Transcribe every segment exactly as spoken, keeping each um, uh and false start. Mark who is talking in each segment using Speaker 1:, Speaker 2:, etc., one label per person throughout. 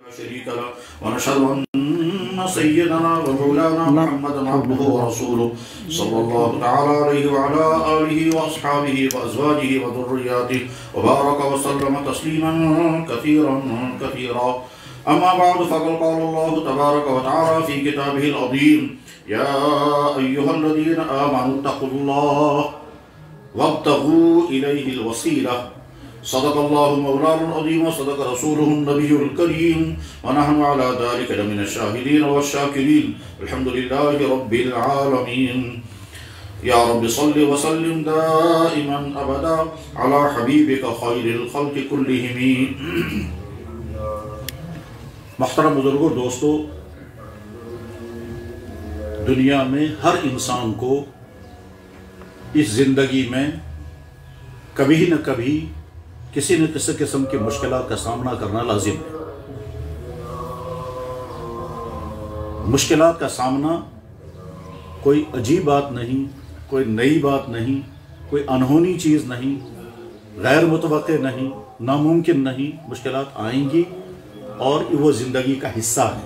Speaker 1: شريك له ونشهد أن سيدنا ومولانا محمدا عبده ورسوله صلى الله تعالى عليه وعلى آله وأصحابه وأزواجه وذرياته وبارك وسلم تسليما كثيرا كثيرا. أما بعد فقد قال الله تبارك وتعالى في كتابه العظيم: يا أيها الذين آمنوا اتقوا الله وابتغوا إليه الوسيلة. صدق الله مولانا العظيم وصدق رسوله النبي الكريم ونحن على ذلك لمن الشاهدين والشاكرين. الحمد لله رب العالمين. يا رب صل وسلم دائما أبدا على حبيبك خير الخلق كلهم. محترم بزرگوں، دوستو، دنیا میں ہر انسان کو اس زندگی میں کبھی نہ کبھی کسی نہ کسی قسم کی مشکلات کا سامنا کرنا لازم ہے. مشکلات کا سامنا کوئی عجیب بات نہیں، کوئی نئی بات نہیں، کوئی انہونی چیز نہیں، غیر متوقع نہیں، ناممکن نہیں. مشکلات آئیں گی اور وہ زندگی کا حصہ ہے.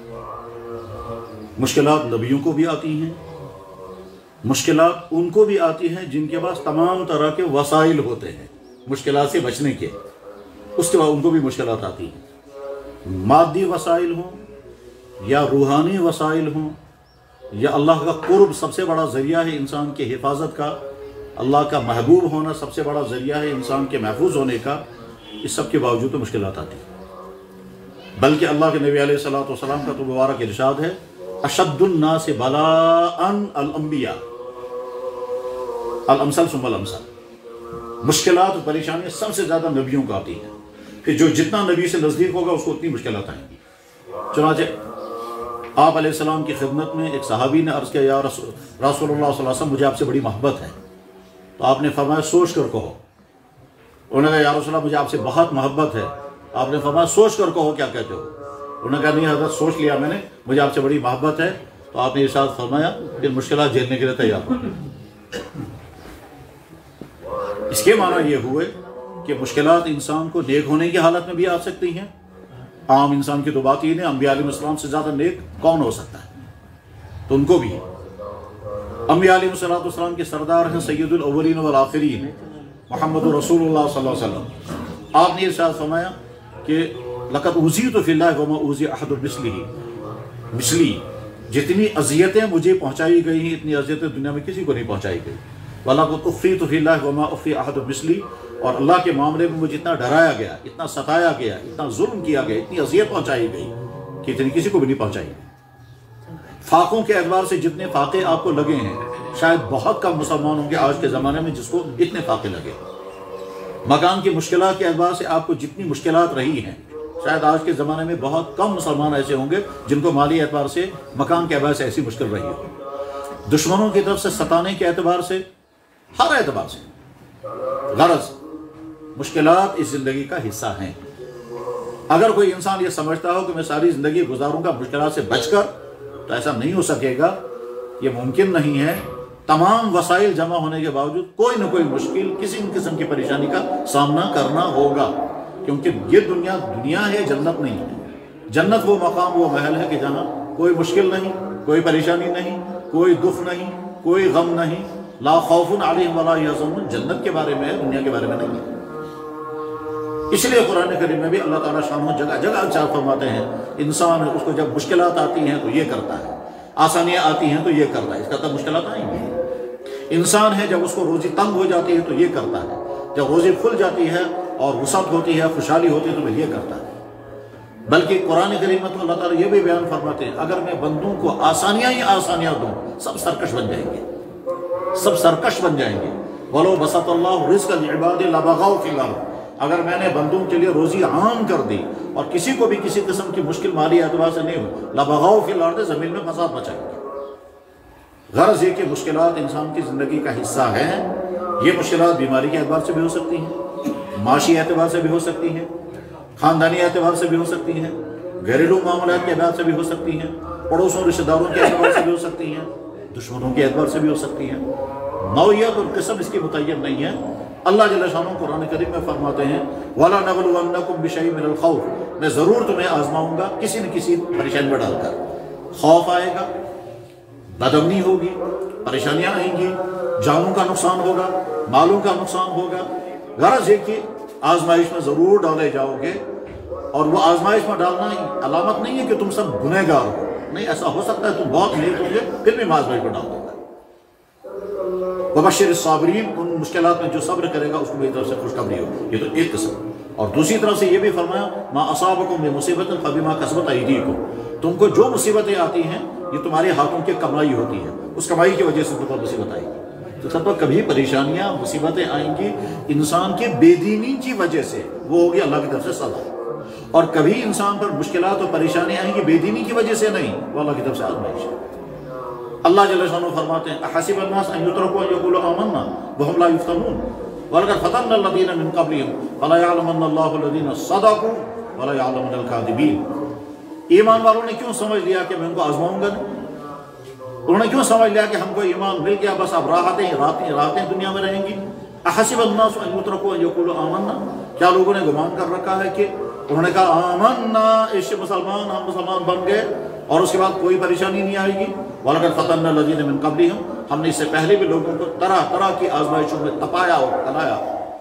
Speaker 1: مشکلات نبیوں کو بھی آتی ہیں، مشکلات ان کو بھی آتی ہیں جن کے پاس تمام طرح کے وسائل ہوتے ہیں مشکلات سے بچنے کے. اس کے بعد ان کو بھی مشکلات آتی ہیں، مادی وسائل ہوں یا روحانی وسائل ہوں یا اللہ کا قرب سب سے بڑا ذریعہ ہے انسان کی حفاظت کا، اللہ کا محبوب ہونا سب سے بڑا ذریعہ ہے انسان کے محفوظ ہونے کا. اس سب کے باوجود تو مشکلات آتی ہیں. بلکہ اللہ کے نبی علیہ الصلوۃ والسلام کا تو مبارک ارشاد ہے: اشد الناس بلاء الانبیاء الامثل ثم الامثل. مشکلات اور پریشانیاں سب سے زیادہ نبیوں کو آتی ہیں. کہ جو جتنا نبی سے نزدیک ہوگا اس کو اتنی مشکلات آئیں گی. چنانچہ آپ علیہ السلام کی خدمت میں ایک صحابی نے عرض کیا: یا رسول رسول اللہ صلی اللہ علیہ وسلم، مجھے آپ سے بڑی محبت ہے. تو آپ نے فرمایا: سوچ کر کہو. انہوں نے کہا: یا رسول اللہ، مجھے آپ سے بہت محبت ہے. آپ نے فرمایا: سوچ کر کہو کیا کہتے ہو. انہوں نے کہا: نہیں حضرت، سوچ لیا میں نے، مجھے آپ سے بڑی محبت ہے. تو آپ نے ارشاد فرمایا: پھر مشکلات جھیلنے کے لیے تیار ہو. اس کے معنی یہ ہوئے کہ مشکلات انسان کو نیک ہونے کی حالت میں بھی آ سکتی ہیں. عام انسان کی تو بات یہ نہیں، انبیاء علیہ السلام سے زیادہ نیک کون ہو سکتا ہے، تو ان کو بھی. انبیاء علیہ السلام کے سردار ہیں سید الاولین والآخرین محمد رسول اللہ صلی اللہ علیہ وسلم. آپ نے ارشاد فرمایا کہ لقد اوذیت فی اللہ وما اوذی احد مثلی. مثلی جتنی اذیتیں مجھے پہنچائی گئی ہیں اتنی اذیتیں دنیا میں کسی کو نہیں پہنچائی گئی. وَلَقَدْ أُخْفِيتُ فِي اللَّهِ وَمَا أُخْفِي أَحَدٌ مِثْلِي. اور اللہ کے معاملے میں مجھے اتنا ڈرایا گیا، اتنا ستایا گیا، اتنا ظلم کیا گیا، اتنی اذیت پہنچائی گئی کہ اتنی کسی کو بھی نہیں پہنچائی گئی. فاقوں کے اعتبار سے جتنے فاقے آپ کو لگے ہیں شاید بہت کم مسلمان ہوں گے آج کے زمانے میں جس کو اتنے فاقے لگے. مکان کی مشکلات کے اعتبار سے آپ کو جتنی مشکلات رہی ہیں شاید آج کے زمانے میں بہت کم مسلمان ایسے ہوں گے جن کو مالی اعتبار سے، مکان کے اعتبار سے ایسی مشکل رہی ہو. دشمنوں کی طرف سے ستانے کے اعتبار سے، ہر اعتبار سے. غرض مشکلات اس زندگی کا حصہ ہیں. اگر کوئی انسان یہ سمجھتا ہو کہ میں ساری زندگی گزاروں گا مشکلات سے بچ کر، تو ایسا نہیں ہو سکے گا. یہ ممکن نہیں ہے. تمام وسائل جمع ہونے کے باوجود کوئی نہ کوئی مشکل، کسی بھی قسم کی پریشانی کا سامنا کرنا ہوگا. کیونکہ یہ دنیا دنیا ہے، جنت نہیں ہے. جنت وہ مقام، وہ محل ہے کہ جہاں کوئی مشکل نہیں، کوئی پریشانی نہیں، کوئی دکھ نہیں، کوئی غم نہیں. لا خوف علیہم ولا یحزنون. جنت کے بارے میں ہے، دنیا کے بارے میں نہیں. اس لیے قرآن کریم میں بھی اللہ تعالیٰ شانہ جگہ جگہ ارشاد فرماتے ہیں انسان اس کو جب مشکلات آتی ہیں تو یہ کرتا ہے، آسانیاں آتی ہیں تو یہ کرتا ہے. اس کا تب مشکلات آئیں گی. انسان ہے جب اس کو روزی تنگ ہو جاتی ہے تو یہ کرتا ہے، جب روزی کھل جاتی ہے اور وسعت ہوتی ہے، خوشحالی ہوتی ہے تو پھر یہ کرتا ہے. بلکہ قرآن کریم میں تو اللہ تعالیٰ یہ بھی بیان فرماتے ہیں اگر میں بندوں کو آسانیاں ہی آسانیاں دوں سب سرکش بن جائیں گے، سب سرکش بن جائیں گے. وَلَوْ بَسَطَ اللَّهُ رِزْقَ لِعِبَادِهِ لَبَغَوْا فِي الْأَرْضِ. اگر میں نے بندوں کے لیے روزی عام کر دی اور کسی کو بھی کسی قسم کی مشکل مالی اعتبار سے نہیں ہو، لَبَغَوْا فِي الْأَرْضِ، زمین میں فساد مچائیں گے. غرض یہ کہ مشکلات انسان کی زندگی کا حصہ ہیں. یہ مشکلات بیماری کے اعتبار سے بھی ہو سکتی ہیں، معاشی اعتبار سے بھی ہو سکتی ہیں، خاندانی اعتبار سے بھی ہو سکتی ہیں، گھریلو معاملات کے اعتبار سے بھی ہو سکتی ہیں، پڑوسوں رشتہ داروں کے اعتبار سے بھی ہو سکتی ہیں، دشمنوں کے اعتبار سے بھی ہو سکتی ہیں. نوعیت اور قسم اس کی متعین نہیں ہے. اللہ جل شانہ قرآن کریم میں فرماتے ہیں وَلَنَبْلُوَنَّكُمْ بِشَيْءٍ مِّنَ الْخَوْفِ، میں ضرور تمہیں آزماؤں گا کسی نہ کسی پریشانی میں ڈال کر۔ خوف آئے گا، بدامنی ہوگی، پریشانیاں آئیں گی، جانوں کا نقصان ہوگا، مالوں کا نقصان ہوگا۔ غرض ہے کہ آزمائش میں ضرور ڈالے جاؤ گے، اور وہ آزمائش میں ڈالنا علامت نہیں ہے کہ تم سب گنہگار ہو، نہیں، ایسا ہو سکتا ہے تم بہت نیک ہوں گے پھر بھی میں آزمائش میں ڈال دوں گا۔ وَبَشِّرِ الصَّابِرِينَ، ان مشکلات میں جو صبر کرے گا اس کو میری طرف سے خوشخبری ہو، یہ تو ایک قسم۔ اور دوسری طرف سے یہ بھی فرمایا مَا أَصَابَكُم مِّن مُّصِيبَةٍ فَبِمَا كَسَبَتْ أَيْدِيكُم، تم کو جو مصیبتیں آتی ہیں یہ تمہارے ہاتھوں کی کمائی ہوتی ہے، اس کمائی کی وجہ سے تم پر مصیبت آئی گی۔ تو سب پر کبھی پریشانیاں مصیبتیں آئیں گی انسان کی بے دینی کی وجہ سے، وہ ہوگی اللہ کی طرف سے سزا، اور کبھی انسان پر مشکلات اور پریشانیاں آئیں گی بے دینی کی وجہ سے نہیں، وہ اللہ کی طرف سے آزمائش ہے۔ اللہ جل شانہ فرماتے ہیں احسب الناس ان يتركوا ان يقولوا آمنا وهم لا يفتنون ولقد فتنا الذين من قبلهم فلا يعلمن الله الذين صدقوا ولا يعلمن الكاذبين۔ ایمان والوں نے کیوں سمجھ لیا کہ میں ان کو آزماؤں گا نہیں؟ انہوں نے کیوں سمجھ لیا کہ ہم کو ایمان مل گیا بس اب راحتیں راحتیں راحتیں دنیا میں رہیں گی؟ احسب الناس ان يتركوا ان يقولوا آمنا، کیا لوگوں نے گمان کر رکھا ہے کہ انہوں نے کہا آمنا، اس مسلمان ہم مسلمان بن گئے اور اس کے بعد کوئی پریشانی نہیں آئے گی؟ وَلَقَدْ فَتَنَّا الَّذِينَ مِن قَبْلِهِمْ، ہم نے اس سے پہلے بھی لوگوں کو طرح طرح کی آزمائشوں میں تپایا اور کلایا،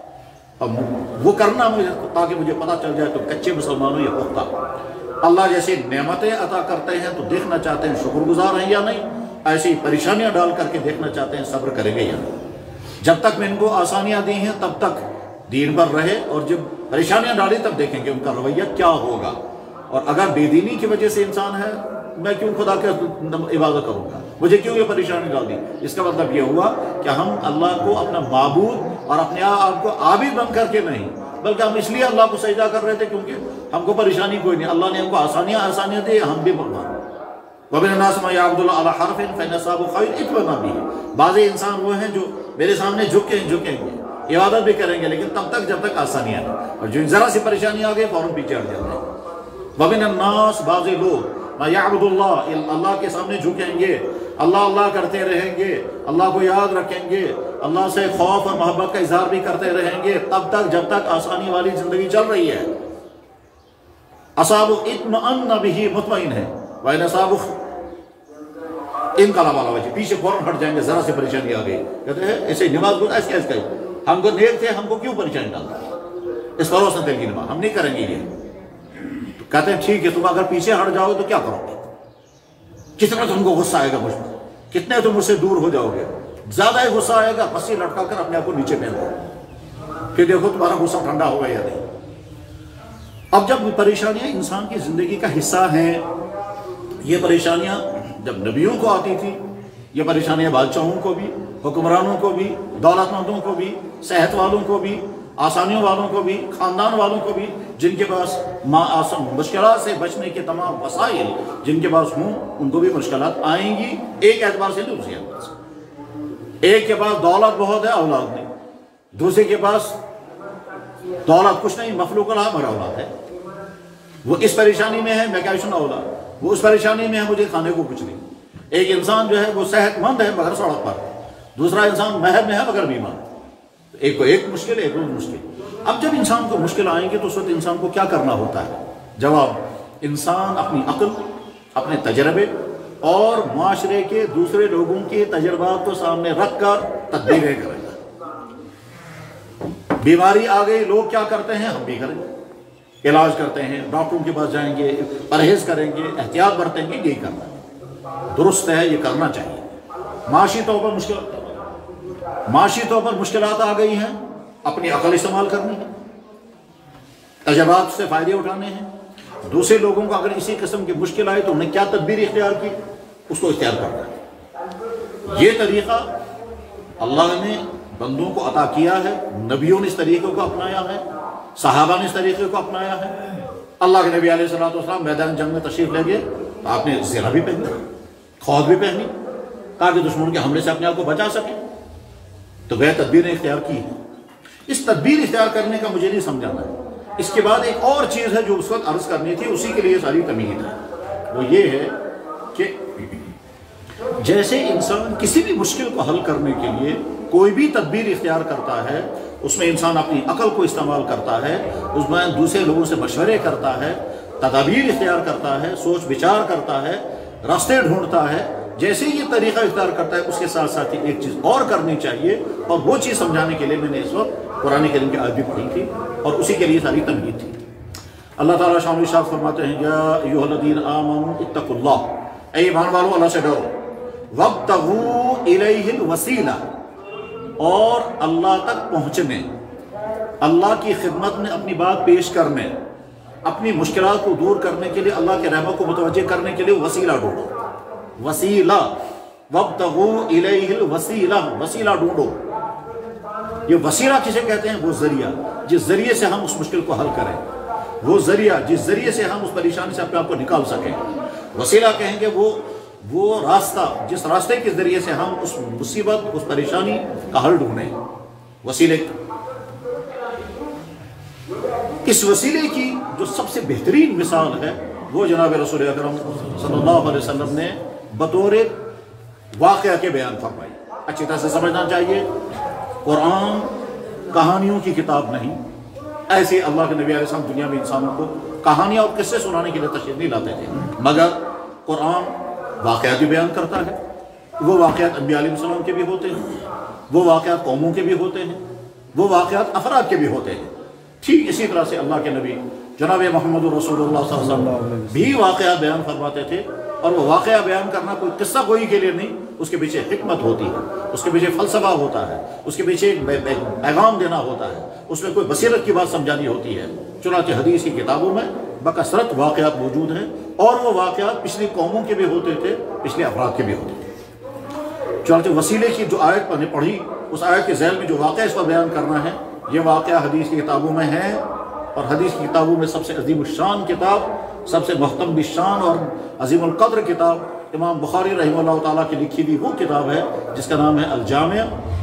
Speaker 1: اب وہ کرنا مجھے تاکہ مجھے پتہ چل جائے تو کچے مسلمانوں یا پختہ۔ اللہ جیسی نعمتیں عطا کرتے ہیں تو دیکھنا چاہتے ہیں شکر گزار ہیں یا نہیں، ایسی پریشانیاں ڈال کر کے دیکھنا چاہتے ہیں صبر کریں گے یا نہیں۔ جب تک میں ان کو آسانیاں دی ہیں تب تک دین پر رہے، اور جب پریشانیاں ڈالی تب دیکھیں گے ان کا رویہ کیا ہوگا۔ اور اگر بے دینی کی وجہ سے انسان ہے، میں کیوں خدا کے عبادت کروں گا، مجھے کیوں یہ پریشانی ڈال دی، اس کا مطلب یہ ہوا کہ ہم اللہ کو اپنا معبود اور اپنے آپ کو عابد بن کر کے نہیں، بلکہ ہم اس لیے اللہ کو سجدہ کر رہے تھے کیونکہ ہم کو پریشانی کوئی نہیں، اللہ نے ہم کو آسانیاں آسانیاں دی، ہم بھی بھگوان۔ وَمِنَ النَّاسِ مَن يَعْبُدُ اللَّهَ عَلَىٰ حَرْفٍ فَإِنْ أَصَابَهُ خَيْرٌ اطْمَأَنَّ بِهِ، بعض انسان وہ ہیں جو میرے سامنے جھکیں جھکیں گے، عبادت بھی کریں گے لیکن تب تک جب تک آسانیاں نہیں، اور جو ذرا سی پریشانی آ گئی فوراً پیچھے ہٹ جاتے ہیں۔ وَمِنَ النَّاسِ، بعض لوگ مَن يَعْبُدُ اللَّهَ، اللہ کے سامنے جھکیں گے، اللہ اللہ کرتے رہیں گے، اللہ کو یاد رکھیں گے، اللہ سے خوف اور محبت کا اظہار بھی کرتے رہیں گے تب تک جب تک آسانی والی زندگی چل رہی ہے۔ أَصَابُ اطْمَأَنَّ بِهِ، مطمئن ہے، وَإِنْ أَصَابُ انقلب علی وجہ، پیچھے فوراً ہٹ جائیں گے ذرا سے پریشانی آ گئی، کہتے ہیں ایسے نماز کو ایسے ایسے کہیں، ہم کو نیک تھے ہم کو کیوں پریشانی ڈالتا، اس فروس دل کی نماز ہم نہیں کریں گے یہ۔ تو کہتے ہیں ٹھیک ہے، تم اگر پیچھے ہٹ جاؤ تو کیا کرو گے، کتنا تم کو غصہ آئے گا مجھ پر، کتنے تم مجھ سے دور ہو جاؤ گے، زیادہ ہی غصہ آئے گا رسی لٹکا کر اپنے آپ کو نیچے پھینک دو کہ دیکھو تمہارا غصہ ٹھنڈا ہوگا یا نہیں۔ اب جب پریشانیاں انسان کی زندگی کا حصہ ہیں، یہ پریشانیاں جب نبیوں کو آتی تھی، یہ پریشانیاں بادشاہوں کو بھی، حکمرانوں کو بھی، دولت مندوں کو بھی، صحت والوں کو بھی، آسانیوں والوں کو بھی، خاندان والوں کو بھی، جن کے پاس مشکلات سے بچنے کے تمام وسائل جن کے پاس ہوں ان کو بھی مشکلات آئیں گی، ایک اعتبار سے دوسرے اعتبار سے۔ ایک کے پاس دولت بہت ہے اولاد نہیں، دوسرے کے پاس دولت کچھ نہیں مخلوق اللہ مگر اولاد ہے، وہ اس پریشانی میں ہے میں کیا سنا اولاد، وہ اس پریشانی میں ہے مجھے کھانے کو کچھ نہیں۔ ایک انسان جو ہے وہ صحت مند ہے مگر سڑک پر، دوسرا انسان محل میں ہے مگر بیمار، ایک کو ایک مشکل ایک کو مشکل۔ اب جب انسان کو مشکل آئیں گے تو اس وقت انسان کو کیا کرنا ہوتا ہے؟ جواب، انسان اپنی عقل، اپنے تجربے اور معاشرے کے دوسرے لوگوں کے تجربات کو سامنے رکھ کر تدبیریں کرے گا۔ بیماری آ گئی، لوگ کیا کرتے ہیں ہم بھی کریں گے، علاج کرتے ہیں، ڈاکٹروں کے پاس جائیں گے، پرہیز کریں گے، احتیاط برتیں گے، یہی کرنا ہے، درست ہے، یہ کرنا چاہیے۔ معاشی طور پر مشکلات معاشی طور پر مشکلات آ گئی ہیں، اپنی عقل استعمال کرنی ہے، تجربات سے فائدے اٹھانے ہیں۔ دوسرے لوگوں کو اگر اسی قسم کی مشکل آئی تو انہیں کیا تدبیر اختیار کی، اس کو اختیار کرنا ہے۔ یہ طریقہ اللہ نے بندوں کو عطا کیا ہے، نبیوں نے اس طریقے کو اپنایا ہے، صحابہ نے اس طریقے کو اپنایا ہے۔ اللہ کے نبی علیہ الصلوۃ والسلام میدان جنگ میں تشریف لے گئے تو آپ نے زرہ بھی پہنی، خود بھی پہنی تاکہ دشمن کے حملے سے اپنے آپ کو بچا سکیں، تو وہ تدبیریں اختیار کی ہیں۔ اس تدبیر اختیار کرنے کا مجھے نہیں سمجھانا ہے۔ اس کے بعد ایک اور چیز ہے جو اس وقت عرض کرنی تھی، اسی کے لیے ساری تمہید ہے، وہ یہ ہے کہ جیسے انسان کسی بھی مشکل کو حل کرنے کے لیے کوئی بھی تدبیر اختیار کرتا ہے اس میں انسان اپنی عقل کو استعمال کرتا ہے، اس میں دوسرے لوگوں سے مشورے کرتا ہے، تدابیر اختیار کرتا ہے، سوچ بچار کرتا ہے، راستے ڈھونڈتا ہے، جیسے یہ طریقہ اختیار کرتا ہے اس کے ساتھ ساتھ ایک چیز اور کرنی چاہیے، اور وہ چیز سمجھانے کے لیے میں نے اس وقت قرآن کریم کی آیت بھی پڑھی تھی اور اسی کے لیے ساری تمہید تھی۔ اللہ تعالیٰ شان و شان فرماتے ہیں یا ایھا الذین آمنوا اتقوا اللہ، اے ایمان والو اللہ سے ڈرو، وابتغوا الیہ الوسیلہ، اور اللہ تک پہنچنے، اللہ کی خدمت میں اپنی بات پیش کرنے، اپنی مشکلات کو دور کرنے کے لیے، اللہ کے رحمت کو متوجہ کرنے کے لیے وسیلہ ڈھونڈو، وسیلہ، وابتغوا الیہ الوسیلہ، وسیلہ ڈھونڈو۔ یہ وسیلہ کسے کہتے ہیں؟ وہ ذریعہ جس ذریعے سے ہم اس مشکل کو حل کریں، وہ ذریعہ جس ذریعے سے ہم اس پریشانی سے اپنے آپ کو نکال سکیں۔ وسیلہ کہیں گے وہ وہ راستہ جس راستے کے ذریعے سے ہم اس مصیبت، اس پریشانی کا حل ڈھونڈیں، وسیلے۔ اس وسیلے کی جو سب سے بہترین مثال ہے وہ جناب رسول اکرم صلی اللہ علیہ وسلم نے بطور واقعہ کے بیان فرمائی۔ اچھی طرح سے سمجھنا چاہیے، قرآن کہانیوں کی کتاب نہیں۔ ایسے اللہ کے نبی علیہ السلام دنیا میں انسانوں کو کہانیاں اور قصے سنانے کے لیے تشریف نہیں لاتے تھے، مگر قرآن واقعات بھی بیان کرتا ہے۔ وہ واقعات انبیاء علیہ السلام کے بھی ہوتے ہیں، وہ واقعات قوموں کے بھی ہوتے ہیں، وہ واقعات افراد کے بھی ہوتے ہیں۔ ٹھیک اسی طرح سے اللہ کے نبی جناب محمد رسول اللہ صلی اللہ علیہ وسلم بھی واقعات بیان فرماتے تھے، اور وہ واقعہ بیان کرنا کوئی قصہ کوئی کے لیے نہیں، اس کے پیچھے حکمت ہوتی ہے، اس کے پیچھے فلسفہ ہوتا ہے، اس کے پیچھے ایک پیغام دینا ہوتا ہے، اس میں کوئی بصیرت کی بات سمجھانی ہوتی ہے۔ چنانچہ حدیث کی کتابوں میں بکثرت واقعات موجود ہیں، اور وہ واقعات پچھلی قوموں کے بھی ہوتے تھے، پچھلے افراد کے بھی ہوتے تھے۔ چنانچہ وسیلے کی جو آیت میں نے پڑھی، اس آیت کے ذیل میں جو واقعہ اس پر بیان کرنا ہے، یہ واقعہ حدیث کی کتابوں میں ہے، اور حدیث کی کتابوں میں سب سے عظیم الشان کتاب، سب سے محتم بالشان اور عظیم القدر کتاب امام بخاری رحمہ اللہ تعالیٰ کی لکھی ہوئی وہ کتاب ہے جس کا نام ہے الجامع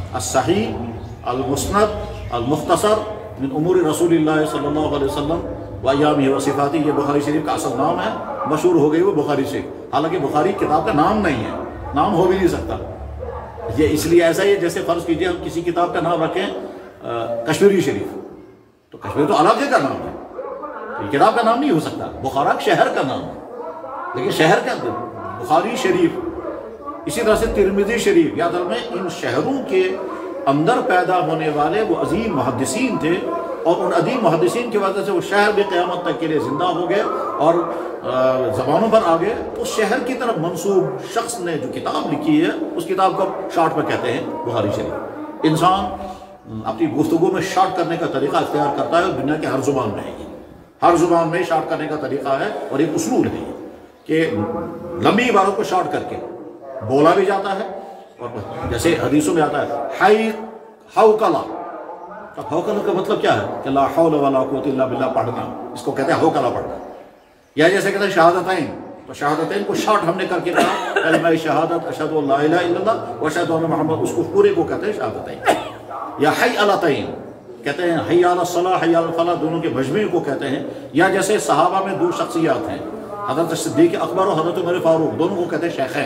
Speaker 1: الصحیح المسند المختصر من امور رسول اللہ صلی اللہ علیہ وسلم و ایامہ و صفاتہ۔ یہ بخاری شریف کا اصل نام ہے، مشہور ہو گئی وہ بخاری شریف، حالانکہ بخاری کتاب کا نام نہیں ہے، نام ہو بھی نہیں سکتا۔ یہ اس لیے ایسا ہی جیسے فرض کیجئے ہم کسی کتاب کا نام رکھیں کشمیری شریف، تو کشمیر تو علاقے کا نام ہے، یہ کتاب کا نام نہیں ہو سکتا۔ بخارا شہر کا نام ہے، لیکن شہر کا بخاری شریف، اسی طرح سے ترمذی شریف، یا اصل میں ان شہروں کے اندر پیدا ہونے والے وہ عظیم محدثین تھے، اور ان عظیم محدثین کی وجہ سے وہ شہر بھی قیامت تک کے لیے زندہ ہو گئے اور زبانوں پر آ گئے۔ اس شہر کی طرف منسوب شخص نے جو کتاب لکھی ہے، اس کتاب کو شارٹ میں کہتے ہیں بخاری شریف۔ انسان اپنی گفتگو میں شارٹ کرنے کا طریقہ اختیار کرتا ہے، اور دنیا کے ہر زبان میں ہے، ہر زبان میں شارٹ کرنے کا طریقہ ہے، اور ایک اصول ہے کہ لمبی عباروں کو شارٹ کر کے بولا بھی جاتا ہے، اور جیسے حدیثوں میں آتا ہے حی حوکلا، اب حوکلا کا مطلب کیا ہے کہ لا حول ولا قوت الا باللہ پڑھنا، اس کو کہتے ہیں حوکلا پڑھنا۔ یا جیسے کہتے ہیں شہادتین، تو شہادتین کو شارٹ ہم نے کر کے کہا کلمہ شہادت اشہد ان لا الہ الا اللہ و اشہد ان محمد، اس کو پورے کو کہتے ہیں شہادتین۔ یا حی علتین کہتے ہیں، حی علی الصلاح حی علی الفلاح، دونوں کے مجموعے کو کہتے ہیں۔ یا جیسے صحابہ میں دو شخصیات ہیں، حضرت صدیق اکبر اور حضرت عمر فاروق، دونوں کو کہتے ہیں شیخین۔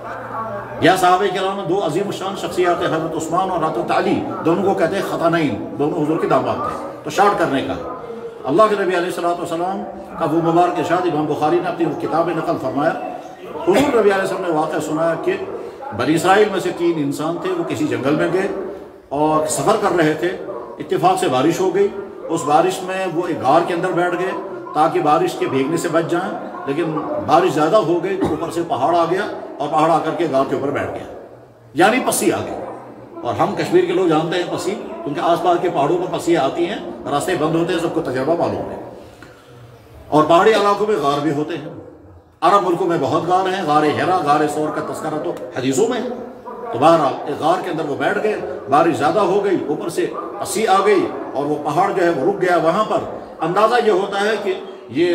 Speaker 1: یا صحابہ کرام میں دو عظیم الشان شخصیات ہیں، حضرت عثمان اور حضرت علی، دونوں کو کہتے ہیں خطانین، دونوں حضور کے داماد تھے۔ تو شارٹ کرنے کا اللہ کے نبی علیہ الصلوۃ والسلام کا وہ مبارک ارشاد امام بخاری نے اپنی کتاب میں نقل فرمایا، حضور نبی علیہ السلام نے واقعہ سنایا کہ بنی اسرائیل میں سے تین انسان تھے، وہ کسی جنگل میں گئے اور سفر کر رہے تھے، اتفاق سے بارش ہو گئی، اس بارش میں وہ ایک غار کے اندر بیٹھ گئے تاکہ بارش کے بھیگنے سے بچ جائیں، لیکن بارش زیادہ ہو گئی تو اوپر سے پہاڑ آ گیا، اور پہاڑ آ کر کے غار کے اوپر بیٹھ گیا، یعنی پسی آ گئی۔ اور ہم کشمیر کے لوگ جانتے ہیں پسی، کیونکہ آس پاس کے پہاڑوں پر پسیاں آتی ہیں، راستے بند ہوتے ہیں، سب کو تجربہ معلوم ہے۔ اور پہاڑی علاقوں میں غار بھی ہوتے ہیں، عرب ملکوں میں بہت غار ہیں، غار ہرا، غار سور کا تذکرہ تو حدیثوں میں ہے۔ تو بہرحال ایک غار کے اندر وہ بیٹھ گئے، بارش زیادہ ہو گئی، اوپر سے پسی آ گئی، اور وہ پہاڑ جو ہے وہ رک گیا وہاں پر۔ اندازہ یہ ہوتا ہے کہ یہ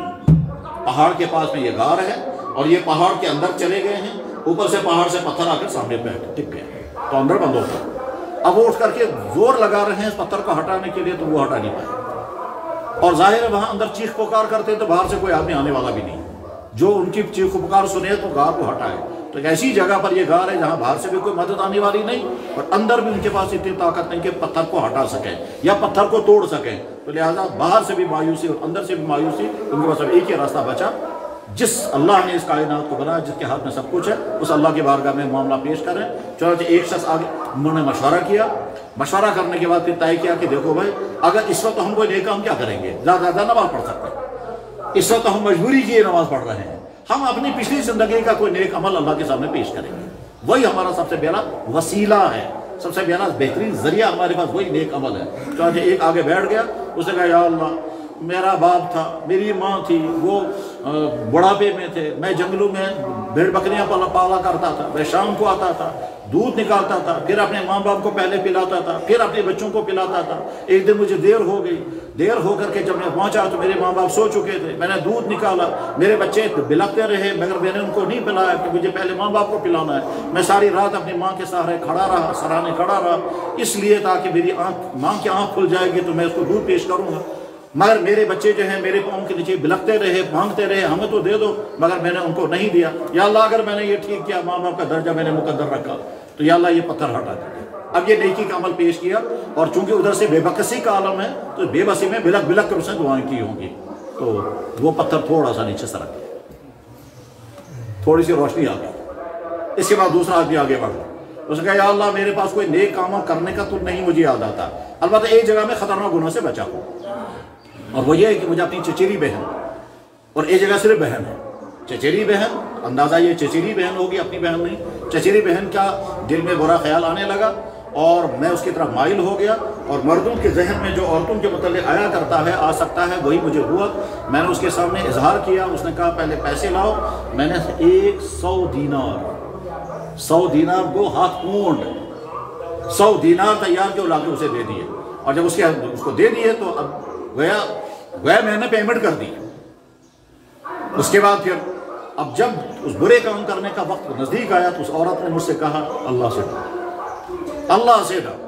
Speaker 1: پہاڑ کے پاس میں یہ غار ہے، اور یہ پہاڑ کے اندر چلے گئے ہیں، اوپر سے پہاڑ سے پتھر آ کر سامنے بیٹھ ٹک گئے، تو اندر بند ہو گیا۔ اب وہ اٹھ کر کے زور لگا رہے ہیں اس پتھر کو ہٹانے کے لیے، تو وہ ہٹا نہیں پائے، اور ظاہر ہے وہاں اندر چیخ پکار کرتے تو باہر سے کوئی آدمی آنے والا بھی نہیں، جو ان کی چیخ پکار سنے تو غار کو ہٹائے۔ تو ایک ایسی جگہ پر یہ غار ہے جہاں باہر سے بھی کوئی مدد آنے والی نہیں اور اندر بھی ان کے پاس اتنی طاقت نہیں کہ پتھر کو ہٹا سکیں یا پتھر کو توڑ سکیں، تو لہٰذا باہر سے بھی مایوسی اور اندر سے بھی مایوسی، ان کے پاس اب ایک ہی راستہ بچا، جس اللہ نے اس کائنات کو بنایا، جس کے ہاتھ میں سب کچھ ہے، اس اللہ کی بارگاہ میں معاملہ پیش کریں۔ چنانچہ ایک شخص آگے، انہوں نے مشورہ کیا، مشورہ کرنے کے بعد پھر طے کیا کہ دیکھو بھائی، اگر اس وقت ہم کوئی نیک کام کیا کریں گے، زیادہ زیادہ نماز پڑھ سکتے ہیں، اس وقت ہم مجبوری کی نماز پڑھ رہے ہیں، ہم اپنی پچھلی زندگی کا کوئی نیک عمل اللہ کے سامنے پیش کریں گے، وہی ہمارا سب سے بڑا وسیلہ ہے، سب سے بڑا بہترین ذریعہ ہمارے پاس وہی نیک عمل ہے۔ چنانچہ ایک آگے بیٹھ گیا، اس نے کہا یا اللہ، میرا باپ تھا، میری ماں تھی، وہ بڑھاپے میں تھے، میں جنگلوں میں بھیڑ بکریاں پالا کرتا تھا، میں شام کو آتا تھا، دودھ نکالتا تھا، پھر اپنے ماں باپ کو پہلے پلاتا تھا، پھر اپنے بچوں کو پلاتا تھا۔ ایک دن مجھے دیر ہو گئی، دیر ہو کر کے جب میں پہنچا تو میرے ماں باپ سو چکے تھے، میں نے دودھ نکالا، میرے بچے بلکتے رہے مگر میں نے ان کو نہیں پلایا کہ مجھے پہلے ماں باپ کو پلانا ہے۔ میں ساری رات اپنی ماں کے سہارے کھڑا رہا، سراہنے کھڑا رہا، اس لیے تاکہ میری آنکھ، ماں کی آنکھ کھل جائے گی تو میں اس کو دودھ پیش کروں گا، مگر میرے بچے جو ہیں میرے پاؤں کے نیچے بلکتے رہے، مانگتے رہے ہمیں تو دے دو، مگر میں نے ان کو نہیں دیا۔ یا اللہ اگر میں نے یہ ٹھیک کیا، ماں باپ کا درجہ میں نے مقدر رکھا، تو یا اللہ یہ پتھر ہٹا دے۔ اب یہ نیکی کا عمل پیش کیا، اور چونکہ ادھر سے بے بکسی کا عالم ہے تو بے بسی میں بلک بلک کر اس نے دعائیں کی ہوں گی، تو وہ پتھر تھوڑا سا نیچے سرک گیا، تھوڑی سی روشنی آ گئی۔ اس کے بعد دوسرا آدمی آگے بڑھ گیا، اس نے کہا یا اللہ میرے پاس کوئی نیک کام کرنے کا تو نہیں مجھے یاد آتا، البتہ ایک جگہ میں خطرناک گناہ سے بچا ہوں، اور وہ یہ ہے کہ مجھے اپنی چچیری بہن، اور ایک جگہ صرف بہن ہے، چچیری بہن، اندازہ یہ چچیری بہن ہوگی، اپنی بہن نہیں، چچیری بہن کا دل میں برا خیال آنے لگا اور میں اس کی طرف مائل ہو گیا، اور مردوں کے ذہن میں جو عورتوں کے متعلق آیا کرتا ہے، آ سکتا ہے، وہی مجھے ہوا۔ میں نے اس کے سامنے اظہار کیا، اس نے کہا پہلے پیسے لاؤ، میں نے ایک سو دینار، سو دینار کو ہاتھ اونٹ، سو دینار تیار کے لا کے اسے دے دیے، اور جب اس کے اس کو دے دیے تو اب گویا گویا میں نے پیمنٹ کر دی۔ اس کے بعد پھر اب جب اس برے کام کرنے کا وقت نزدیک آیا تو اس عورت نے مجھ سے کہا اللہ سے ڈر، اللہ سے ڈر۔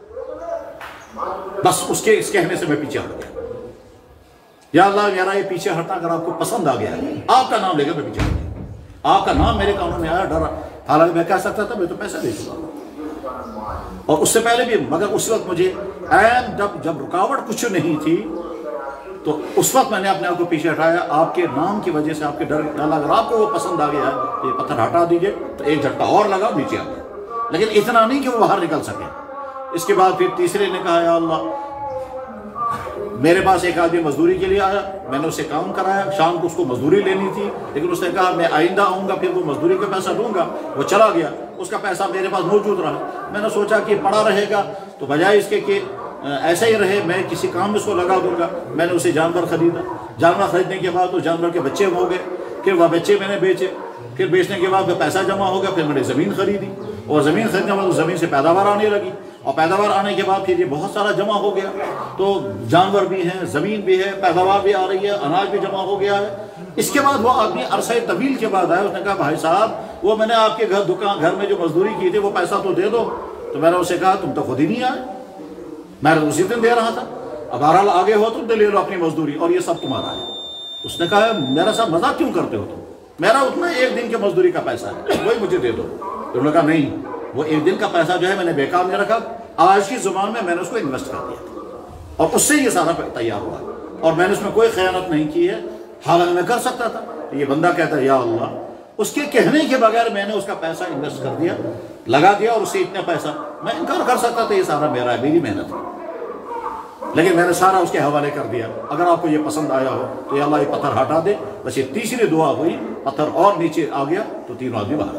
Speaker 1: بس اس کے اس کہنے سے میں پیچھے ہٹ گیا، یا اللہ میرا یہ پیچھے ہٹنا اگر آپ کو پسند آ گیا ہے، آپ کا نام لے کر میں پیچھے ہٹ گیا، آپ کا نام میرے کانوں میں آیا، ڈرا، حالانکہ میں کہہ سکتا تھا میں تو پیسہ دے چکا، اور اس سے پہلے بھی، مگر اس وقت مجھے عین جب جب رکاوٹ کچھ نہیں تھی تو اس وقت میں نے اپنے آپ کو پیچھے ہٹایا، آپ کے نام کی وجہ سے، آپ کے ڈر، اگر آپ کو وہ پسند آ گیا ہے یہ پتھر ہٹا دیجئے، تو ایک جھٹکا اور لگا نیچے آ گیا، لیکن اتنا نہیں کہ وہ باہر نکل سکے۔ اس کے بعد پھر تیسرے نے کہا یا اللہ، میرے پاس ایک آدمی مزدوری کے لیے آیا، میں نے اسے کام کرایا، شام کو اس کو مزدوری لینی تھی، لیکن اس نے کہا میں آئندہ آؤں گا پھر وہ مزدوری کا پیسہ لوں گا، وہ چلا گیا، اس کا پیسہ میرے پاس موجود رہا۔ میں نے سوچا کہ پڑا رہے گا تو بجائے اس کے کہ ایسا ہی رہے، میں کسی کام میں اس کو لگا دوں گا، میں نے اسے جانور خریدا، جانور خریدنے کے بعد اس جانور کے بچے ہو گئے، پھر وہ بچے میں نے بیچے، پھر بیچنے کے بعد پیسہ جمع ہو گیا، پھر میں نے زمین خریدی، اور زمین خریدنے کے بعد زمین سے پیداوار آنے لگی، اور پیداوار آنے کے بعد پھر یہ بہت سارا جمع ہو گیا، تو جانور بھی ہیں، زمین بھی ہے، پیداوار بھی آ رہی ہے، اناج بھی جمع ہو گیا ہے۔ اس کے بعد وہ آدمی عرصہ طویل کے بعد آیا، اس نے کہا بھائی صاحب وہ میں نے آپ کے گھر دکان گھر میں جو مزدوری کی تھی وہ پیسہ تو دے دو۔ تو میں نے اسے کہا تم تو خود ہی نہیں آئے، میں نے اسی دن دے رہا تھا، اب بہرحال آگے ہو تم تو لے لو اپنی مزدوری، اور یہ سب تمہارا ہے۔ اس نے کہا میرا ساتھ مذاق کیوں کرتے ہو تم، میرا اتنا ایک دن کے مزدوری کا پیسہ ہے وہی مجھے دے دو۔ تو انہوں نے کہا نہیں، وہ ایک دن کا پیسہ جو ہے میں نے بیکار نہیں رکھا، آج کی زبان میں میں نے اس کو انویسٹ کر دیا، اور اس سے یہ سارا تیار ہوا، اور میں نے اس میں کوئی خیانت نہیں کی ہے، حالانکہ میں کر سکتا تھا۔ یہ بندہ کہتا ہے یا اللہ، اس کے کہنے کے بغیر میں نے اس کا پیسہ انویسٹ کر دیا، لگا دیا، اور اس سے اتنا پیسہ میں انکار کر سکتا تھا، یہ سارا میرا ہے، میری محنت ہے، لیکن میں نے سارا اس کے حوالے کر دیا۔ اگر آپ کو یہ پسند آیا ہو تو یا اللہ یہ پتھر ہٹا دے۔ بس یہ تیسری دعا ہوئی، پتھر اور نیچے آ گیا تو تینوں آدمی باہر۔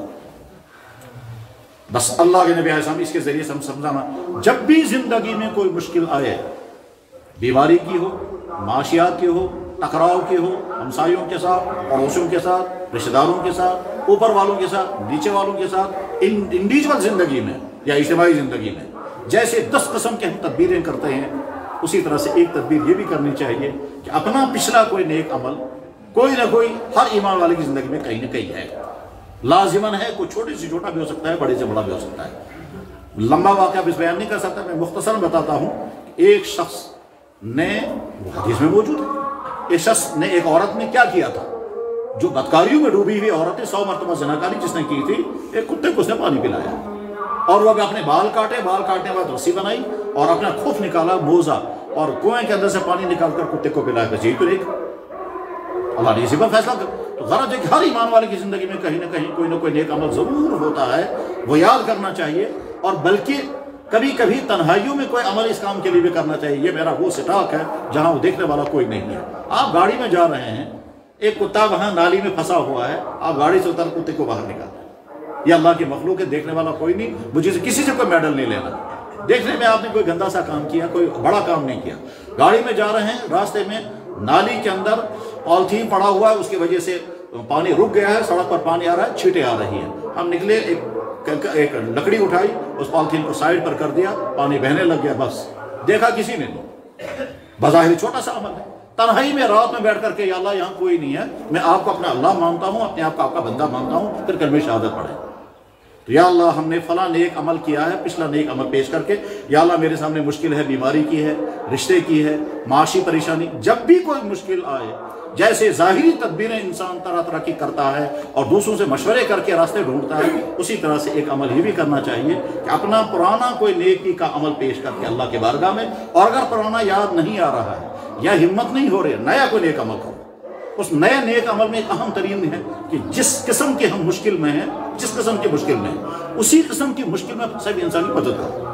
Speaker 1: بس اللہ کے نبی علیہ السلام اس کے ذریعے سے ہم سمجھانا، جب بھی زندگی میں کوئی مشکل آئے، بیماری کی ہو، معاشیات کی ہو، ٹکراؤ کی ہو، ہمسایوں کے ساتھ، پڑوسیوں کے ساتھ، رشتہ داروں کے ساتھ، اوپر والوں کے ساتھ، نیچے والوں کے ساتھ، انڈیویجول زندگی میں یا اجتماعی زندگی میں جیسے دس قسم کے ہم تدبیریں کرتے ہیں، اسی طرح سے ایک تدبیر یہ بھی کرنی چاہیے کہ اپنا پچھلا کوئی نیک عمل کوئی نہ کوئی ہر ایمان والے کی زندگی میں کہیں نہ کہیں ہے، لازماً ہے، کوئی چھوٹی سے چھوٹا بھی ہو سکتا ہے، بڑے سے بڑا بھی ہو سکتا ہے۔ لمبا واقعہ بھی بیان نہیں کر سکتا، میں مختصر بتاتا ہوں۔ ایک شخص نے، حدیث میں موجود ہے، ایک شخص نے ایک عورت نے کیا کیا تھا، جو بدکاریوں میں ڈوبی ہوئی عورتیں سو مرتبہ زناکاری جس نے کی تھی، ایک کتے کو اس نے پانی پلایا اور وہ اپنے بال کاٹے، بال کاٹنے کے بعد رسی بنائی اور اپنا خف نکالا، موزہ، اور کنویں کے اندر سے پانی نکال کر کتے کو پلایا. بس یہی تو ایک اللہ نے اسی پر فیصلہ کر. تو غرض ہے کہ ہر ایمان والے کی زندگی میں کہیں نہ کہیں کوئی نہ کوئی نیک عمل ضرور ہوتا ہے، وہ یاد کرنا چاہیے، اور بلکہ کبھی کبھی تنہائیوں میں کوئی عمل اس کام کے لیے بھی کرنا چاہیے. یہ میرا وہ سٹاک ہے جہاں وہ دیکھنے والا کوئی نہیں ہے. آپ گاڑی میں جا رہے ہیں، ایک کتا وہاں نالی میں پھنسا ہوا ہے، آپ گاڑی سے اتر کتے کو باہر نکالتے ہیں. یہ اللہ کی مخلوق ہے، دیکھنے والا کوئی نہیں. مجھے کسی سے کوئی میڈل نہیں لینا. دیکھنے میں آپ نے کوئی گندا سا کام کیا، کوئی بڑا کام نہیں کیا. گاڑی میں جا رہے ہیں، راستے میں نالی کے اندر پالیتھین پڑا ہوا ہے، اس کی وجہ سے پانی رک گیا ہے، سڑک پر پانی آ رہا ہے، چھینٹیں آ رہی ہیں. ہم نکلے، ایک ایک لکڑی اٹھائی، اس پالیتھین کو سائڈ پر کر دیا، پانی بہنے لگ گیا. بس دیکھا کسی نے نہیں. بظاہر چھوٹا سا عمل ہے. تنہائی میں رات میں بیٹھ کر کے یا اللہ یہاں کوئی نہیں ہے، میں آپ کو اپنا اللہ مانتا ہوں، اپنے آپ کو آپ کا بندہ مانتا ہوں، پھر کلمہ شہادت پڑھیں. تو یا اللہ ہم نے فلاں نیک عمل کیا ہے، پچھلا نیک عمل پیش کر کے یا اللہ میرے سامنے مشکل ہے، بیماری کی ہے، رشتے کی ہے، معاشی پریشانی. جب بھی کوئی مشکل آئے، جیسے ظاہری تدبیریں انسان طرح طرح کی کرتا ہے اور دوسروں سے مشورے کر کے راستے ڈھونڈتا ہے، اسی طرح سے ایک عمل یہ بھی کرنا چاہیے کہ اپنا پرانا کوئی نیکی کا عمل پیش کر کے اللہ کے بارگاہ میں، اور اگر پرانا یاد نہیں آ رہا ہے یا ہمت نہیں ہو رہی، نیا کوئی نیک عمل کرو. اس نئے نیک عمل میں ایک اہم ترین ہے کہ جس قسم کے ہم مشکل میں ہیں، جس قسم کی مشکل میں ہیں، اسی قسم کی مشکل میں سب انسان کی مدد کرو.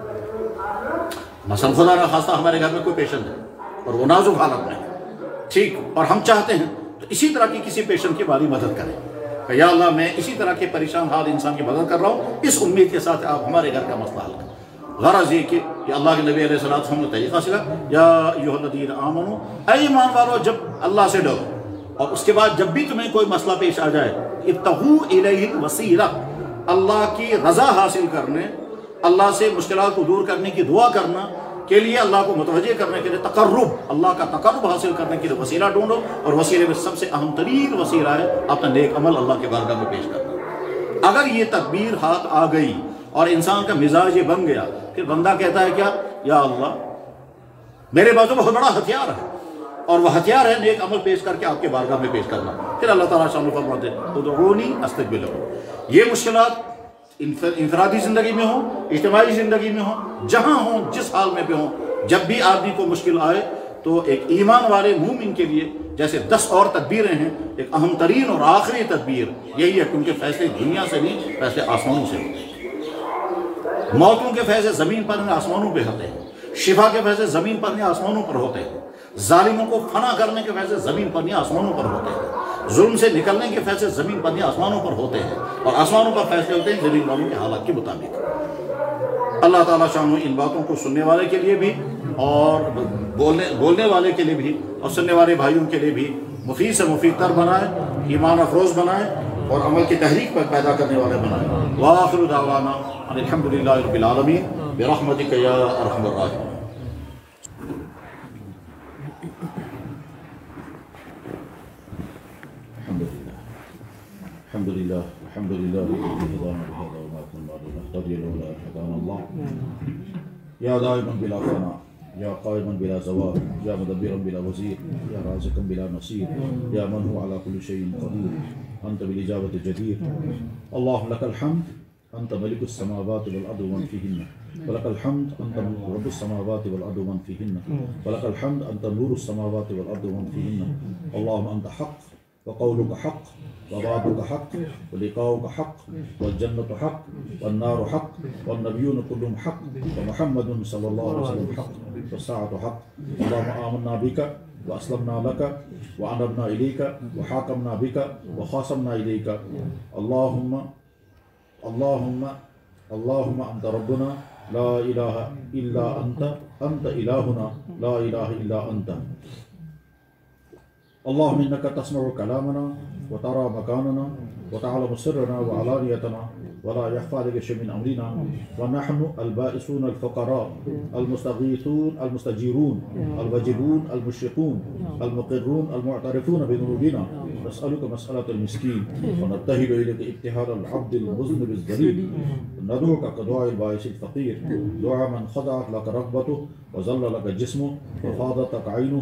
Speaker 1: مثلا خدا نہ خواستہ ہمارے گھر میں کوئی پیشنٹ ہے اور وہ نازک حالت میں ہے، ٹھیک، اور ہم چاہتے ہیں تو اسی طرح کی کسی پیشنٹ کی باری مدد کریں کہ یا اللہ میں اسی طرح کے پریشان حال انسان کی مدد کر رہا ہوں، اس امید کے ساتھ آپ ہمارے گھر کا مسئلہ حل کریں. غرض یہ کہ اللہ کے نبی علیہ السلام نے طریقہ سکھا، یا ایھا الذین آمنوا، اے ایمان والو جب اللہ سے ڈرو، اور اس کے بعد جب بھی تمہیں کوئی مسئلہ پیش آ جائے، ابتغوا الیہ الوسیلہ، اللہ کی رضا حاصل کرنے، اللہ سے مشکلات کو دور کرنے کی دعا کرنا کے لیے، اللہ کو متوجہ کرنے کے لیے، تقرب، اللہ کا تقرب حاصل کرنے کے لیے وسیلہ ڈھونڈو. اور وسیلے میں سب سے اہم ترین وسیلہ ہے اپنا نیک عمل اللہ کے بارگاہ میں پیش کرنا. اگر یہ تدبیر ہاتھ آ گئی اور انسان کا مزاج یہ بن گیا، پھر بندہ کہتا ہے کیا، یا اللہ میرے پاس تو بہت بڑا ہتھیار ہے، اور وہ ہتھیار ہے نیک عمل پیش کر کے آپ کے بارگاہ میں پیش کرنا. پھر اللہ تعالیٰ شامل فرماتے ہیں ادعونی استجب لکم. یہ مشکلات انفرادی زندگی میں ہوں، اجتماعی زندگی میں ہوں، جہاں ہوں، جس حال میں بھی ہوں، جب بھی آدمی کو مشکل آئے تو ایک ایمان والے مومن کے لیے جیسے دس اور تدبیریں ہیں، ایک اہم ترین اور آخری تدبیر یہی ہے کہ ان کے فیصلے دنیا سے نہیں، فیصلے آسمانوں سے ہوتے ہیں. موتوں کے فیصلے زمین پر نہیں، آسمانوں پہ ہوتے ہیں. شفا کے فیصلے زمین پر نہیں، آسمانوں پر ہوتے ہیں. ظالموں کو فنا کرنے کے فیصلے زمین پر نہیں، آسمانوں پر ہوتے ہیں. ظلم سے نکلنے کے فیصلے زمین پر نہیں، آسمانوں پر ہوتے ہیں. اور آسمانوں پر فیصلے ہوتے ہیں زمین والوں کے حالات کے مطابق. اللہ تعالیٰ شان ان باتوں کو سننے والے کے لیے بھی اور بولنے بولنے والے کے لیے بھی اور سننے والے بھائیوں کے لیے بھی مفید سے مفید تر بنائے، ایمان افروز بنائے اور عمل کی تحریک پر پیدا کرنے والے بنائے. وآخر دعوانا الحمدللہ رب العالمین برحمتک یا ارحم الراحمین. الحمد لله الحمد لله الذي هدانا لهذا وما كنا لنهتدي لولا ان هدانا الله. يا دائما بلا فناء، يا قائما بلا زوال، يا مدبرا بلا وزير، يا رازقا بلا نصير، يا من هو على كل شيء قدير، انت بالاجابه جدير. اللهم لك الحمد، انت ملك السماوات والارض ومن فيهن، ولك الحمد انت رب السماوات والارض ومن فيهن، ولك الحمد انت نور السماوات والارض ومن فيهن. اللهم انت حق وقولك حق ووعدك حق ولقاؤك حق والجنة حق والنار حق والنبيون كلهم حق ومحمد صلى الله عليه وسلم حق والساعة حق. اللهم آمنا بك وأسلمنا لك وأنبنا إليك وحاكمنا بك وخاصمنا إليك. اللهم اللهم اللهم أنت ربنا لا إله إلا أنت، أنت إلهنا لا إله إلا أنت. اللهم إنك تسمع كلامنا وترى مكاننا وتعلم سرنا وعلانيتنا ولا يخفى عليك شيء من أمرنا، ونحن البائسون الفقراء المستغيثون المستجيرون الوجلون المشركون المقرون المعترفون بذنوبنا، نسألك مسألة المسكين ونبتهل إليك ابتهال العبد المذنب الذليل. ندعوك كدعاء البائس الفقير، دعاء من خضعت لك رغبته وذل لك جسمه وفاضت لك عينه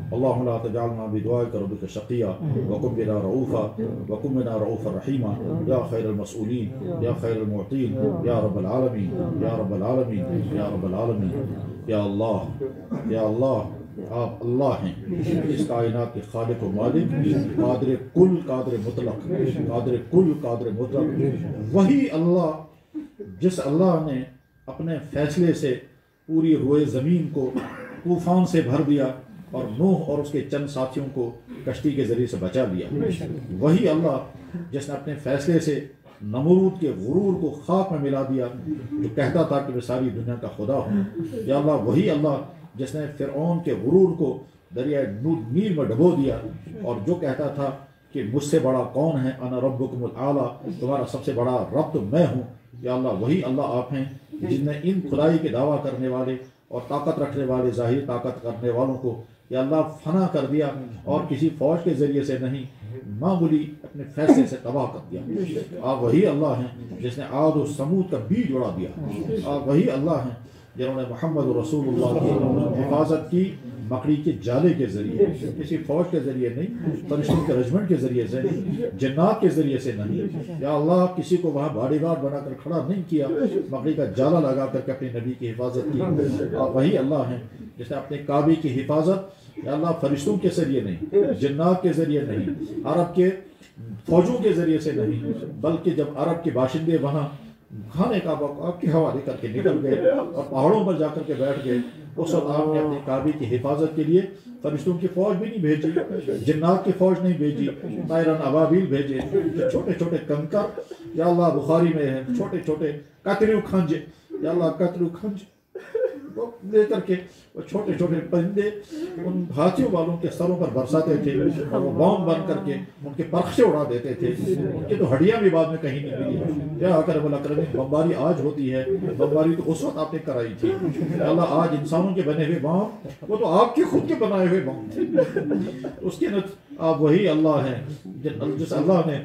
Speaker 2: اللهم لا تجعلنا بدعائك ربك شقيا وكن بنا رؤوفا وكن بنا رؤوفا رحيما يا خير المسؤولين يا خير المعطين يا رب العالمين يا رب العالمين يا رب العالمين یا اللہ یا اللہ آپ اللہ ہیں اس کائنات کے خالق و مالک، قادر کل قادر مطلق، قادر کل قادر مطلق، وہی اللہ جس اللہ نے اپنے فیصلے سے پوری روئے زمین کو طوفان سے بھر دیا اور نوح اور اس کے چند ساتھیوں کو کشتی کے ذریعے سے بچا لیا، وہی اللہ جس نے اپنے فیصلے سے نمرود کے غرور کو خاک میں ملا دیا جو کہتا تھا کہ میں ساری دنیا کا خدا ہوں، یا اللہ وہی اللہ جس نے فرعون کے غرور کو دریائے نیل میں ڈبو دیا اور جو کہتا تھا کہ مجھ سے بڑا کون ہے، انا ربکم الاعلی، تمہارا سب سے بڑا رب تو میں ہوں، یا اللہ وہی اللہ آپ ہیں جن نے ان خدائی کے دعویٰ کرنے والے اور طاقت رکھنے والے ظاہری طاقت کرنے والوں کو یا اللہ فنا کر دیا اور کسی فوج کے ذریعے سے نہیں معمولی اپنے فیصلے سے تباہ کر دیا۔ آپ وہی اللہ ہیں جس نے عاد و سمود کا بیج اڑا دیا، آپ وہی اللہ ہیں جنہوں نے محمد رسول اللہ کی حفاظت کی مکڑی کے جالے کے ذریعے، کسی فوج کے ذریعے نہیں، فرشتوں کے رجمنٹ کے ذریعے سے نہیں، جنات کے ذریعے سے نہیں، یا اللہ کسی کو وہاں باڈی گارڈ بنا کر کھڑا نہیں کیا، مکڑی کا جالا لگا کر کے اپنے نبی کی حفاظت کی۔ آپ وہی اللہ ہیں جس نے اپنے کعبے کی حفاظت یا اللہ فرشتوں کے ذریعے نہیں، جنات کے ذریعے نہیں، عرب کے فوجوں کے ذریعے سے نہیں، بلکہ جب عرب کے باشندے وہاں کھانے کا آپ کے حوالے کر کے نکل گئے اور پہاڑوں پر جا کر کے بیٹھ گئے، اس وقت آپ نے اپنے کعبے کی حفاظت کے لیے فرشتوں کی فوج بھی نہیں بھیجی، جنات کی فوج نہیں بھیجی، طائران ابابیل بھیجے، چھوٹے چھوٹے کنکر یا اللہ بخاری میں ہیں، چھوٹے چھوٹے قطریو کھنج یا اللہ قطریو کھنج لے کر کے وہ چھوٹے چھوٹے پرندے ان ہاتھیوں والوں کے سروں پر برساتے تھے اور وہ بام بن کر کے ان کے پرخشے اڑا دیتے تھے، ان کی تو ہڈیاں بھی بعد میں کہیں نہیں ملی۔ یا اکرم الاکرمین بمباری آج ہوتی ہے، بمباری تو اس وقت آپ نے کرائی تھی، اللہ آج انسانوں کے بنے ہوئے بام وہ تو آپ کے خود کے بنائے ہوئے بام تھے، اس کے نتیجے آپ وہی اللہ ہیں جس اللہ نے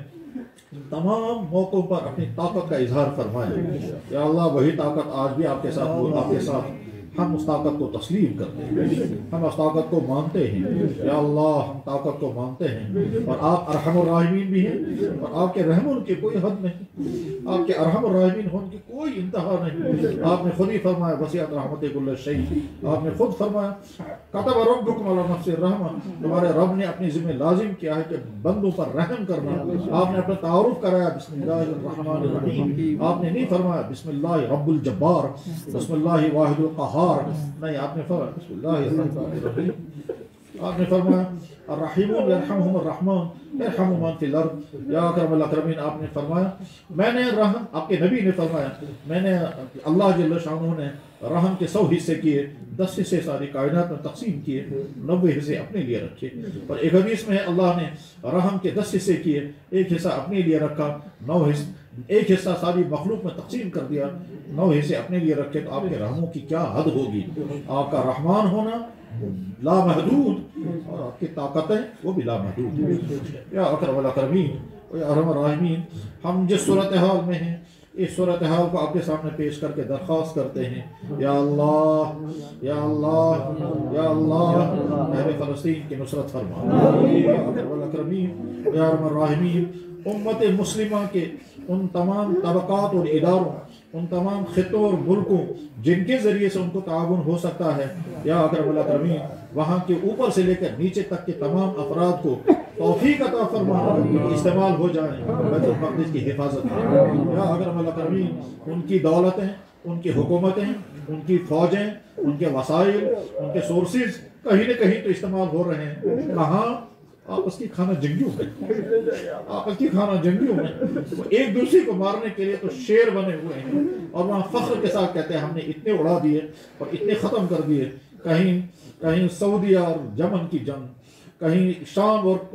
Speaker 2: تمام موقعوں پر اپنی طاقت کا اظہار فرمایا، یا اللہ وہی طاقت آج بھی آپ کے ساتھ آپ کے ساتھ ہم اس طاقت کو تسلیم کرتے ہیں، ہم اس طاقت کو مانتے ہیں، یا اللہ ہم طاقت کو مانتے ہیں، اور آپ ارحم الراحمین بھی ہیں اور آپ کے رحم کی کوئی حد نہیں، آپ کے ارحم الراحمین ہونے کی کوئی انتہا نہیں۔ آپ نے خود ہی فرمایا وسعت رحمت کل شیء، آپ نے خود فرمایا کتب ربکم علی نفسہ الرحمہ، تمہارے رب نے اپنی ذمہ لازم کیا ہے کہ بندوں پر رحم کرنا۔ آپ نے اپنا تعارف کرایا بسم اللہ الرحمن الرحیم، آپ نے نہیں فرمایا بسم اللہ رب الجبار، بسم اللہ واحد القہار، نہیں، آپ نے فرمایا بسم اللہ الرحمن الرحیم، آپ نے فرمایا الرحیمون یرحمہم الرحمن یرحم من فی الارض، یا اکرم الاکرمین آپ نے فرمایا میں نے رحم، آپ کے نبی نے فرمایا میں نے اللہ جل شانہ نے رحم کے سو حصے کیے، دس حصے ساری کائنات میں تقسیم کیے، نوے حصے اپنے لیے رکھے، اور ایک حدیث میں اللہ نے رحم کے دس حصے کیے، ایک حصہ اپنے لیے رکھا، نو حصہ ایک حصہ ساری مخلوق میں تقسیم کر دیا، نو حصے اپنے لیے رکھے، تو آپ کے رحموں کی کیا حد ہوگی۔ آپ کا رحمان ہونا لامحدود اور آپ کی طاقتیں وہ بھی لامحدود۔ یا اکرم الاکرمین یا ارحم الراحمین، ہم جس صورتحال میں ہیں اس صورتحال کو آپ کے سامنے پیش کر کے درخواست کرتے ہیں، یا اللہ یا اللہ یا اللہ اہل فلسطین کی نصرت فرما، یا اکرم الاکرمین یا ارحم الراحمین امت مسلمہ کے ان تمام طبقات اور اداروں، ان تمام خطوں اور ملکوں جن کے ذریعے سے ان کو تعاون ہو سکتا ہے، یا اکرم الاکرمین وہاں کے اوپر سے لے کر نیچے تک کے تمام افراد کو توفیق عطا فرما، استعمال ہو جائیں بیت المقدس کی حفاظت میں، یا اکرم الاکرمین ان کی دولتیں، ان کی حکومتیں، ان کی فوجیں، ان کے وسائل، ان کے سورسز کہیں نہ کہیں تو استعمال ہو رہے ہیں، کہاں آپس کی کھانا جنگیوں میں، آپس کی کھانا جنگیوں میں وہ ایک دوسرے کو مارنے کے لیے تو شیر بنے ہوئے ہیں، اور وہاں فخر کے ساتھ کہتے ہیں ہم نے اتنے اڑا دیے اور اتنے ختم کر دیے، کہیں کہیں سعودیہ اور یمن کی جنگ، کہیں شام اور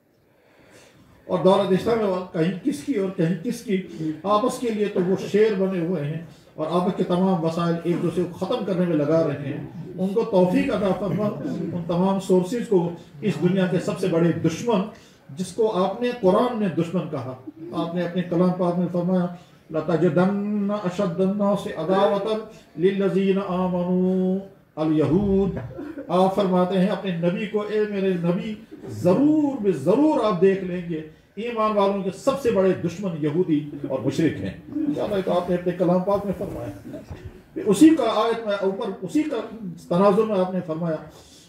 Speaker 2: اور دولت اسلام میں کہیں کس کی اور کہیں کس کی، آپس کے لیے تو وہ شیر بنے ہوئے ہیں اور آپس کے تمام وسائل ایک دوسرے کو ختم کرنے میں لگا رہے ہیں۔ ان کو توفیق عطا فرما، ان تمام سورسز کو اس دنیا کے سب سے بڑے دشمن جس کو آپ نے قرآن میں دشمن کہا، آپ نے اپنے کلام پاک میں فرمایا لَتَجِدَنَّ أَشَدَّ النَّاسِ عَدَاوَةً لِلَّذِينَ آمَنُوا الیہود، آپ فرماتے ہیں اپنے نبی کو، اے میرے نبی ضرور بے ضرور آپ دیکھ لیں گے ایمان والوں کے سب سے بڑے دشمن یہودی اور مشرک ہیں۔ اللہ تو آپ نے اپنے کلام پاک میں فرمایا، اسی کا آیت میں اوپر اسی کا تناظر میں آپ نے فرمایا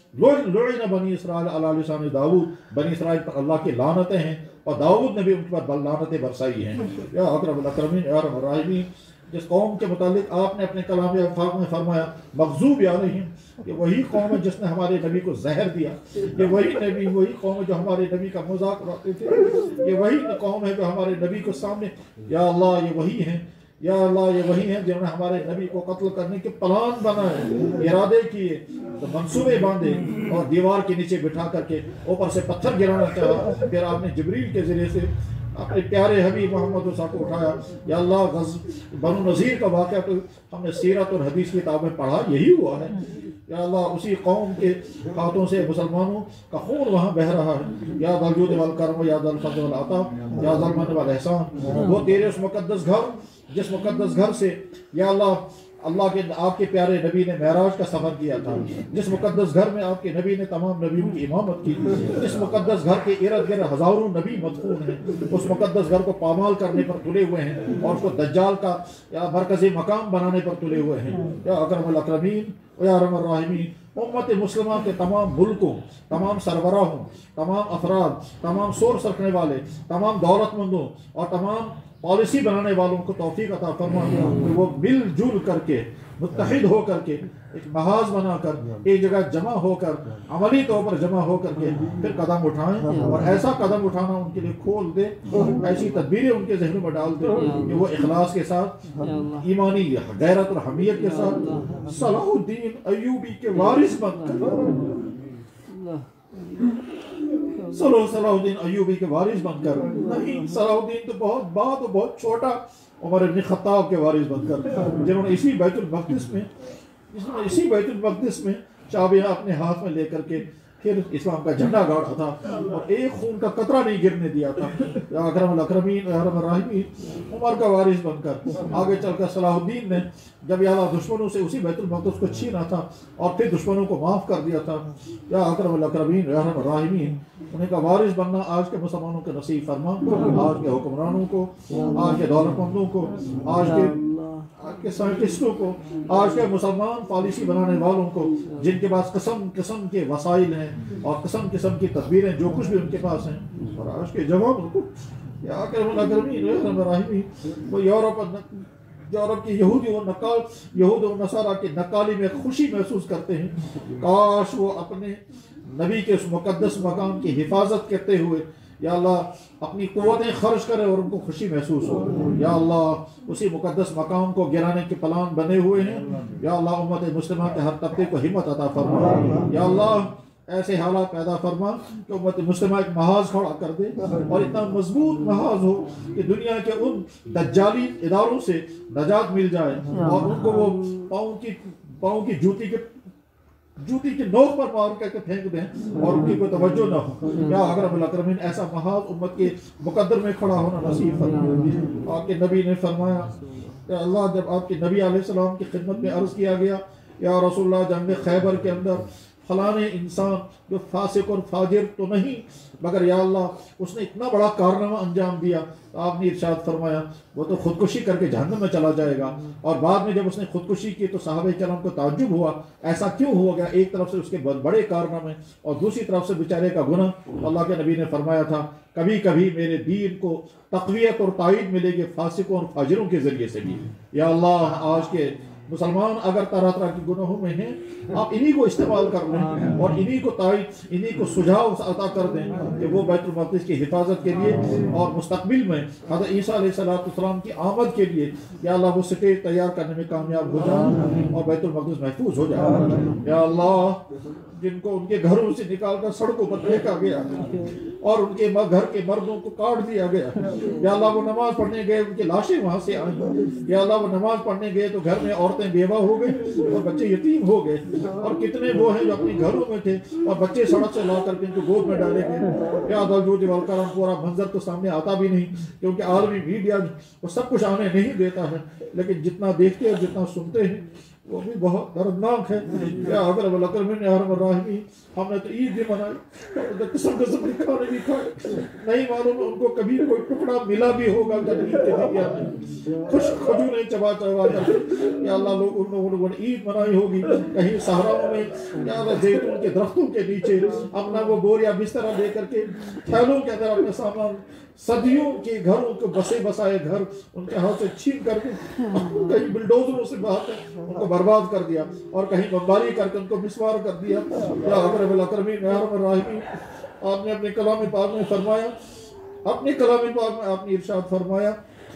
Speaker 2: لعن بنی اسرائیل علی لسان داؤد، بنی اسرائیل پر اللہ کی لعنتیں ہیں اور داؤد نے بھی ان پر لعنتیں برسائی ہیں۔ یا اکرم الاکرمین یا ارحم الراحمین، جس قوم کے متعلق آپ نے اپنے کلام پاک میں فرمایا مغضوب علیہم، یہ وہی قوم ہے جس نے ہمارے نبی کو زہر دیا، یہ وہی نبی وہی قوم ہے جو ہمارے نبی کا مذاق اڑاتے تھے، یہ وہی قوم ہے جو ہمارے نبی کو سامنے، یا اللہ یہ وہی ہیں، یا اللہ یہ وہی ہیں جنہوں نے ہمارے نبی کو قتل کرنے کے پلان بنائے، ارادے کیے، منصوبے باندھے اور دیوار کے نیچے بٹھا کر کے اوپر سے پتھر گرانا چاہا، پھر آپ نے جبریل کے ذریعے سے اپنے پیارے حبیب محمد صاحب کو اٹھایا۔ یا اللہ غز بنو نذیر کا واقعہ تو ہم نے سیرت اور حدیث کی کتاب میں پڑھا، یہی ہوا ہے۔ یا اللہ اسی قوم کے ہاتھوں سے مسلمانوں کا خون وہاں بہہ رہا ہے۔ یا ذا الجود والکرم یا ذا الفضل والعطا یا ذا المن والاحسان، وہ تیرے اس مقدس گھر جس مقدس گھر سے یا اللہ اللہ کے آپ کے پیارے نبی نے معراج کا سفر کیا تھا، جس مقدس گھر میں آپ کے نبی نے تمام نبیوں کی امامت کی، جس مقدس گھر کے ارد گرد ہزاروں نبی مدفون ہیں، اس مقدس گھر کو پامال کرنے پر تلے ہوئے ہیں اور اس کو دجال کا یا مرکزی مقام بنانے پر تلے ہوئے ہیں۔ یا اکرم الاکرمین یا ارحم الراحمین، امت مسلمہ کے تمام ملکوں، تمام سربراہوں، تمام افراد، تمام سورس رکھنے والے، تمام دولت مندوں اور تمام پالیسی بنانے والوں کو توفیق عطا فرما کہ وہ مل جل کر کے متحد ہو کر کے ایک محاذ بنا کر ایک جگہ جمع ہو کر عملی طور پر جمع ہو کر کے پھر قدم اٹھائیں، اور ایسا قدم اٹھانا ان کے لیے کھول دے، ایسی تدبیریں ان کے ذہنوں میں ڈال دے کہ وہ اخلاص کے ساتھ، ایمانی غیرت اور حمیت کے ساتھ صلاح الدین ایوبی کے وارث بن کر صلاح صلاح الدین ایوبی کے وارث بن کر نہیں، صلاح الدین تو بہت بات اور بہت چھوٹا، عمر بن خطاب کے وارث بن کر، جنہوں نے اسی بیت المقدس میں اسی بیت المقدس میں چابیاں اپنے ہاتھ میں لے کر کے پھر اسلام کا جھنڈا گاڑا تھا اور ایک خون کا قطرہ نہیں گرنے دیا تھا۔ یا اکرم الاکرمین یا ارحم الراحمین، عمر کا وارث بن کر آگے چل کر صلاح الدین نے جب یا اللہ دشمنوں سے اسی بیت المقدس کو چھینا تھا اور پھر دشمنوں کو معاف کر دیا تھا، یا اکرم الاکرمین یا ارحم الراحمین، انہیں کا وارث بننا آج کے مسلمانوں کے نصیب فرما، آج کے حکمرانوں کو، آج کے دولت مندوں کو، آج کے آج کے سائنٹسٹوں کو، آج کے مسلمان پالیسی بنانے والوں کو، جن کے پاس قسم قسم کے وسائل ہیں اور قسم قسم کی تدبیریں جو کچھ بھی ان کے پاس ہیں، اور آج کے جوانوں کو، یا اکرم الاکرمین یا ارحم الراحمین، وہ یورپ یورپ کی یہودی و نقال یہود و نصارہ کی نقالی میں خوشی محسوس کرتے ہیں، کاش وہ اپنے نبی کے اس مقدس مقام کی حفاظت کرتے ہوئے یا اللہ اپنی قوتیں خرچ کرے اور ان کو خوشی محسوس ہو۔ یا اللہ اسی مقدس مقام کو گرانے کے پلان بنے ہوئے ہیں، یا اللہ امت مسلمہ کے ہر طبقے کو ہمت عطا فرما، یا اللہ ایسے حالات پیدا فرما کہ امت مسلمہ ایک محاذ کھڑا کر دے اور اتنا مضبوط محاذ ہو کہ دنیا کے ان دجالی اداروں سے نجات مل جائے اور ان کو وہ پاؤں کی پاؤں کی جوتی کے جوتی کے نوک پر مار کر کے پھینک دیں اور ان کی کوئی توجہ نہ ہو۔ یا اکرم الاکرمین ایسا محاذ امت کے مقدر میں کھڑا ہونا نصیب فرما۔ آپ کے نبی نے فرمایا کہ اللہ جب آپ کے نبی علیہ السلام کی خدمت میں عرض کیا گیا یا رسول اللہ جنگ خیبر کے اندر فلاں انسان جو فاسق اور فاجر تو نہیں مگر یا اللہ اس نے اتنا بڑا کارنامہ انجام دیا، تو آپ نے ارشاد فرمایا وہ تو خودکشی کر کے جہنم میں چلا جائے گا۔ اور بعد میں جب اس نے خودکشی کی تو صحابہ کرام کو تعجب ہوا ایسا کیوں ہو گیا، ایک طرف سے اس کے بڑے کارنامے اور دوسری طرف سے بیچارے کا گناہ۔ اللہ کے نبی نے فرمایا تھا کبھی کبھی میرے دین کو تقویت اور تائید ملے گی فاسقوں اور فاجروں کے ذریعے سے بھی۔ یا اللہ آج کے مسلمان اگر طرح طرح کے گناہوں میں ہیں، آپ انہی کو استعمال کر لیں اور انہی کو تائید انہی کو سجھاؤ عطا کر دیں کہ وہ بیت المقدس کی حفاظت کے لیے اور مستقبل میں حضرت عیسیٰ علیہ السلام کی آمد کے لیے یا اللہ وہ سٹیج تیار کرنے میں کامیاب ہو جائیں اور بیت المقدس محفوظ ہو جائے۔ یا اللہ جن کو ان کے گھروں سے نکال کر سڑکوں پر پھینکا گیا اور ان کے گھر کے مردوں کو کاٹ دیا گیا، یا اللہ وہ نماز پڑھنے گئے ان کی لاشیں وہاں سے آئیں، یا اللہ وہ نماز پڑھنے گئے تو گھر میں عورتیں بیوہ ہو گئے اور بچے یتیم ہو گئے، اور کتنے وہ ہیں جو اپنے گھروں میں تھے اور بچے سڑک سے لا کر کے ان کو گود میں ڈالے گئے۔ یا دلجود والکرم پورا منظر تو سامنے آتا بھی نہیں کیونکہ عالمی میڈیا وہ سب کچھ آنے نہیں دیتا ہے، لیکن جتنا دیکھتے اور جتنا سنتے ہیں وہ بھی بہت دردناک ہے. یا اکرم الاکرمین یا ارحم الراحمین ہم نے تو عید بھی منائی، قسم قسم کے کھانے بھی کھائے، نہیں معلوم ان کو کبھی کوئی ٹکڑا ملا بھی ہوگا جب عید کے دن یا نہیں، خوش کھجوریں چبا چبا کر کے یا اللہ لوگ ان لوگوں نے عید منائی ہوگی کہیں صحراؤں میں یا زیتون کے درختوں کے نیچے اپنا وہ بوریا بستر لے کر کے تھیلوں کے اندر اپنے سامان صدیوں کے گھروں کو بسے بسائے گھر ان کے ہاتھ سے چھین کر کے کہیں بلڈوزروں سے بہا کر ان کو برباد کر دیا اور کہیں بمباری کر کے ان کو مسمار کر دیا. یا اکرم الاکرمین یا ارحم الراحمین آپ نے اپنے کلام پاک میں فرمایا، اپنے کلام پاک میں آپ نے ارشاد فرمایا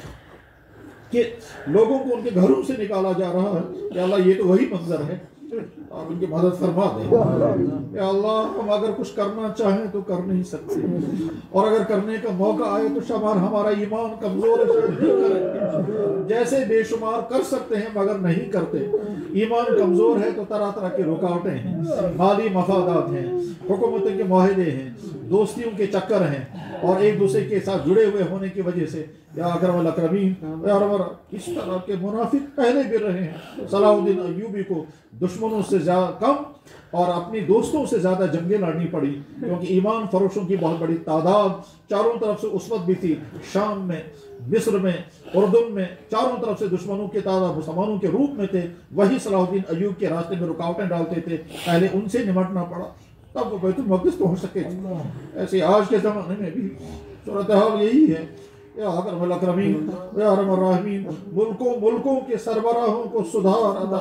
Speaker 2: کہ لوگوں کو ان کے گھروں سے نکالا جا رہا ہے. یا اللہ یہ تو وہی منظر ہے، آپ ان کی مدد فرما دیں. یا اللہ ہم اگر کچھ کرنا چاہیں تو کر نہیں سکتے، اور اگر کرنے کا موقع آئے تو شمار ہمارا ایمان کمزور ہے شاید نہیں کریں، جیسے بے شمار کر سکتے ہیں مگر نہیں کرتے. ایمان کمزور ہے تو طرح طرح کی رکاوٹیں ہیں، مالی مفادات ہیں، حکومتوں کے معاہدے ہیں، دوستیوں کے چکر ہیں، اور ایک دوسرے کے ساتھ جڑے ہوئے ہونے کی وجہ سے یا اکرم الاکرمین یا اس طرح کے منافق پہلے بھی رہے ہیں. صلاح الدین ایوبی کو دشمنوں سے زیادہ کم اور اپنی دوستوں سے زیادہ جنگیں لڑنی پڑی، کیونکہ ایمان فروشوں کی بہت بڑی تعداد چاروں طرف سے اس وقت بھی تھی. شام میں، مصر میں، اردن میں چاروں طرف سے دشمنوں کی تعداد مسلمانوں کے روپ میں تھے. وہی صلاح الدین ایوب کے راستے میں رکاوٹیں ڈالتے تھے، پہلے ان سے نمٹنا پڑا تب وہ بیت المقدس پہنچ سکے. ایسے آج کے زمانے میں بھی صورتحال یہی ہے. یا اکرم الاکرمین یا ارحم الراحمین ملکوں ملکوں کے سربراہوں کو سدھار عطا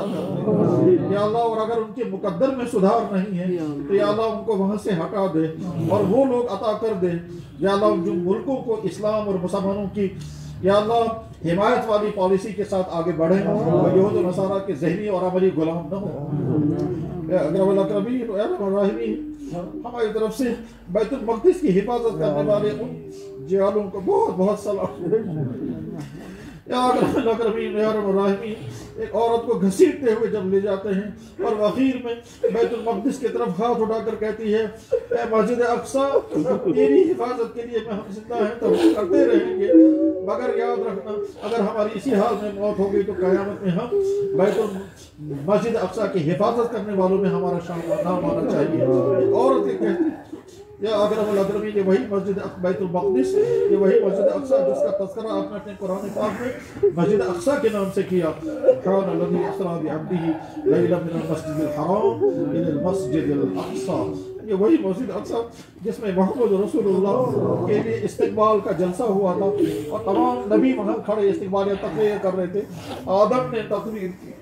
Speaker 2: کر یا اللہ، اور اگر ان کے مقدر میں سدھار نہیں ہے تو یا اللہ ان کو وہاں سے ہٹا دے اور وہ لوگ عطا کر دے یا اللہ جو ملکوں کو اسلام اور مسلمانوں کی یا اللہ حمایت والی پالیسی کے ساتھ آگے بڑھیں اور یہود و نصارہ کے ذہنی اور عملی غلام نہ ہوں. یا اکرم الاکرمین یا ارحم الراحمین ہماری طرف سے بیت المقدس کی حفاظت کرنے والے ان جہالوں کو بہت بہت سلام. یا اکرم الاکرمین یا ارحم الراحمین ایک عورت کو گھسیٹتے ہوئے جب لے جاتے ہیں اور وخیر میں بیت المقدس کی طرف ہاتھ اٹھا کر کہتی ہے اے مسجد اقصی تیری حفاظت کے لیے میں ہم زندہ ہیں تو ہم کرتے رہیں گے، مگر یاد رکھنا اگر ہماری اسی حال میں موت ہوگی تو قیامت میں ہم بیت المسجد اقصی کی حفاظت کرنے والوں میں ہمارا شامل نام آنا چاہیے. ایک عورت یہ کہتی یا اکرم الاکرمین یہ وہی مسجد بیت المقدس، یہ وہی مسجد اقصی جس کا تذکرہ آپ نے اپنے قرآن پاک میں مسجد اقصی کے نام سے کیا. سبحان الذی اسریٰ بعبدہ لیلا من المسجد الحرام الی المسجد الاقصی، یہ وہی مسجد اقصی جس میں محمد رسول اللہ کے لیے استقبال کا جلسہ ہوا تھا اور تمام نبی وہاں کھڑے استقبال یا تقریر کر رہے تھے. آدم نے تقریر کی،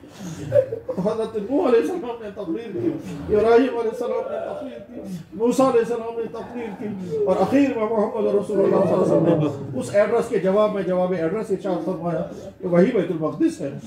Speaker 2: حضرت نوح علیہ السلام نے تقریر کی، ابراہیم علیہ السلام نے تقریر کی، موسیٰ علیہ السلام نے تقریر کی، اور اخیر میں محمد رسول اللہ صلی اللہ علیہ وسلم نے اس ایڈریس کے جواب میں جواب ایڈریس ارشاد فرمایا کہ وہی بیت المقدس ہے.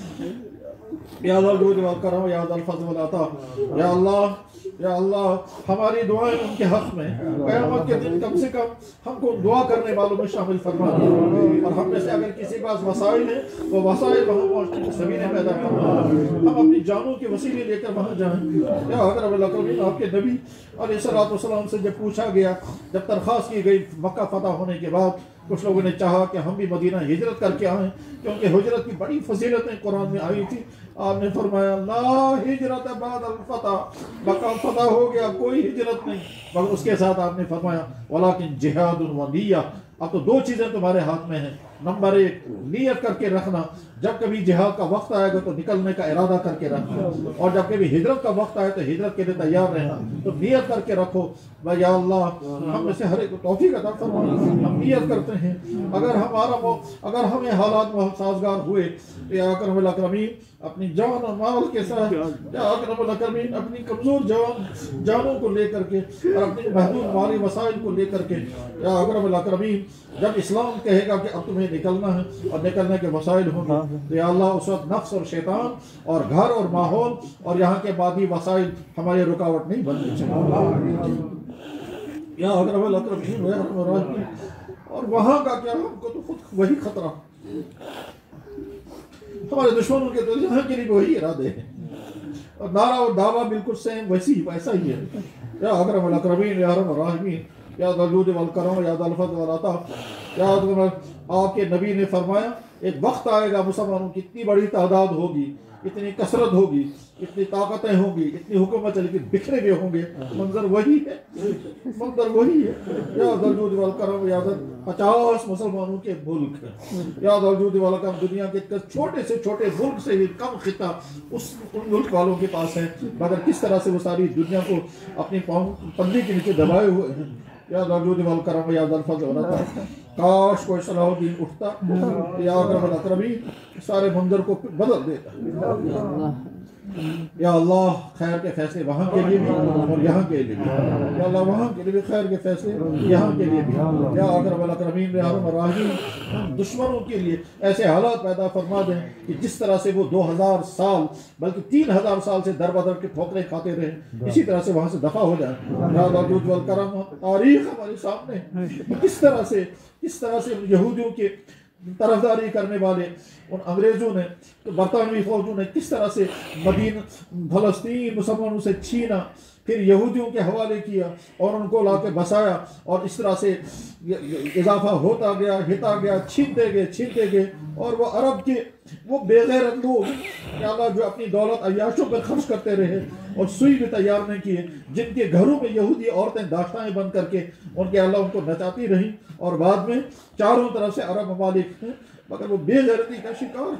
Speaker 2: یا اللہ جو دعا کرو یا اللہ الفضل والعطا، یا اللہ یا اللہ ہماری دعائیں ان کے حق میں قیامت کے دن کم سے کم ہم کو دعا کرنے والوں میں شامل فرما دیں، اور ہم میں سے اگر کسی کے پاس وسائل ہیں وہ وسائل وہاں پہنچنے کے سبیلیں پیدا کرنا، ہم اپنی جانوں کے وسیلے لے کر وہاں جائیں. یا اکرم الاکرمین آپ کے نبی علیہ الصلوۃ والسلام سے جب پوچھا گیا، جب درخواست کی گئی مکہ فتح ہونے کے بعد، کچھ لوگوں نے چاہا کہ ہم بھی مدینہ ہجرت کر کے آئیں کیونکہ ہجرت کی بڑی فضیلتیں قرآن میں آئی تھی. آپ نے فرمایا لا ہجرت بعد الفتح، مکہ فتح ہو گیا کوئی ہجرت نہیں، مگر اس کے ساتھ آپ نے فرمایا ولیکن جہاد و نیہ. اب تو دو چیزیں تمہارے ہاتھ میں ہیں، نمبر ایک نیت کر کے رکھنا، جب کبھی جہاد کا وقت آئے گا تو نکلنے کا ارادہ کر کے رکھنا، اور جب کبھی ہجرت کا وقت آئے تو ہجرت کے لیے تیار رہنا. تو نیت کر کے رکھو. یا اللہ ہم میں سے ہر ایک کو توفیق عطا فرما. ہم نیت کرتے ہیں اگر ہمارا اگر ہمیں حالات بہت سازگار ہوئے یا اکرم الاکرمین اپنی جان اور مال کے ساتھ، یا اکرم الاکرمین اپنی کمزور جوان جانوں کو لے کر کے اور اپنی محدود مالی وسائل کو لے کر کے، یا اکرم الاکرمین جب اسلام کہے گا کہ اب تمہیں نکلنا ہے اور نکلنے کے وسائل ہوں گے تو یا اللہ اس وقت نفس اور شیطان اور گھر اور ماحول اور یہاں کے بعدی وسائل ہماری رکاوٹ نہیں بننی چاہیے. یا اکرم الاکرمین یا ارحم الراحمین. اور وہاں کا کیا، ہم کو تو خود وہی خطرہ، ہمارے دشمنوں کے تو یہاں کے لیے وہی ارادے ہیں، اور نعرہ اور دعویٰ بالکل سیم ویسی ویسا ہی ہے. یا اکرم الاکرمین یا ارحم الراحمین یا ذا الجود والکرم یا ذا الفضل والعطا. یا آپ کے نبی نے فرمایا ایک وقت آئے گا مسلمانوں کی اتنی بڑی تعداد ہوگی इतनी कसरत होगी, इतनी ताकतें होंगी, इतनी हुकूमत, लेकिन बिखरे हुए होंगे, मंजर वही है, मंजर वही है। या दलजूद वल करम, या पचास मुसलमानों के मुल्क है, या दलजूद वल करम, दुनिया के छोटे से छोटे मुल्क से भी कम खिता उस उन मुल्क वालों के पास है, मगर किस तरह से वो सारी दुनिया को अपनी पंजे के नीचे दबाए हुए हैं। या दलजूद वल करम, या दल फज़ल व अता, काश कोई सलाहुद्दीन उठता, या अकरम अकरमीन सारे मंजर को बदल देता। या अल्लाह खैर के फैसले वहाँ के लिए भी और यहाँ के लिए भी, या अल्लाह वहाँ के लिए भी खैर के फैसले, यहाँ के लिए भी। या अकरम अकरमीन या अरहम अर्राहिमीन दुश्मनों के लिए ऐसे हालात पैदा फरमा दें कि जिस तरह से वो दो हज़ार साल बल्कि तीन हज़ार साल से दर बदर के ठोकरें खाते रहे, इसी तरह से वहाँ से दफा हो जाए। या दलजूद वल करम, तारीख हमारे सामने किस तरह से किस तरह से यहूदियों के तरफदारी करने वाले उन अंग्रेज़ों ने, तो बरतानवी फौजों ने किस तरह से मदीना फलस्तीन मुसलमानों से छीना, फिर यहूदियों के हवाले किया और उनको ला के बसाया, और इस तरह से इजाफा होता गया, हिता गया, छीनते गए छीनते गए। और वो अरब के वो बेगैरत लोग अल्लाह जो अपनी दौलत अय्याशों पर खर्च करते रहे और सुई भी तैयार नहीं किए, जिनके घरों में यहूदी औरतें दाश्ताएं बंद करके उनके अल्लाह उनको नचाती रही, और बाद में चारों तरफ से अरब ममालिक हैं, मगर वो बेगैरती का शिकार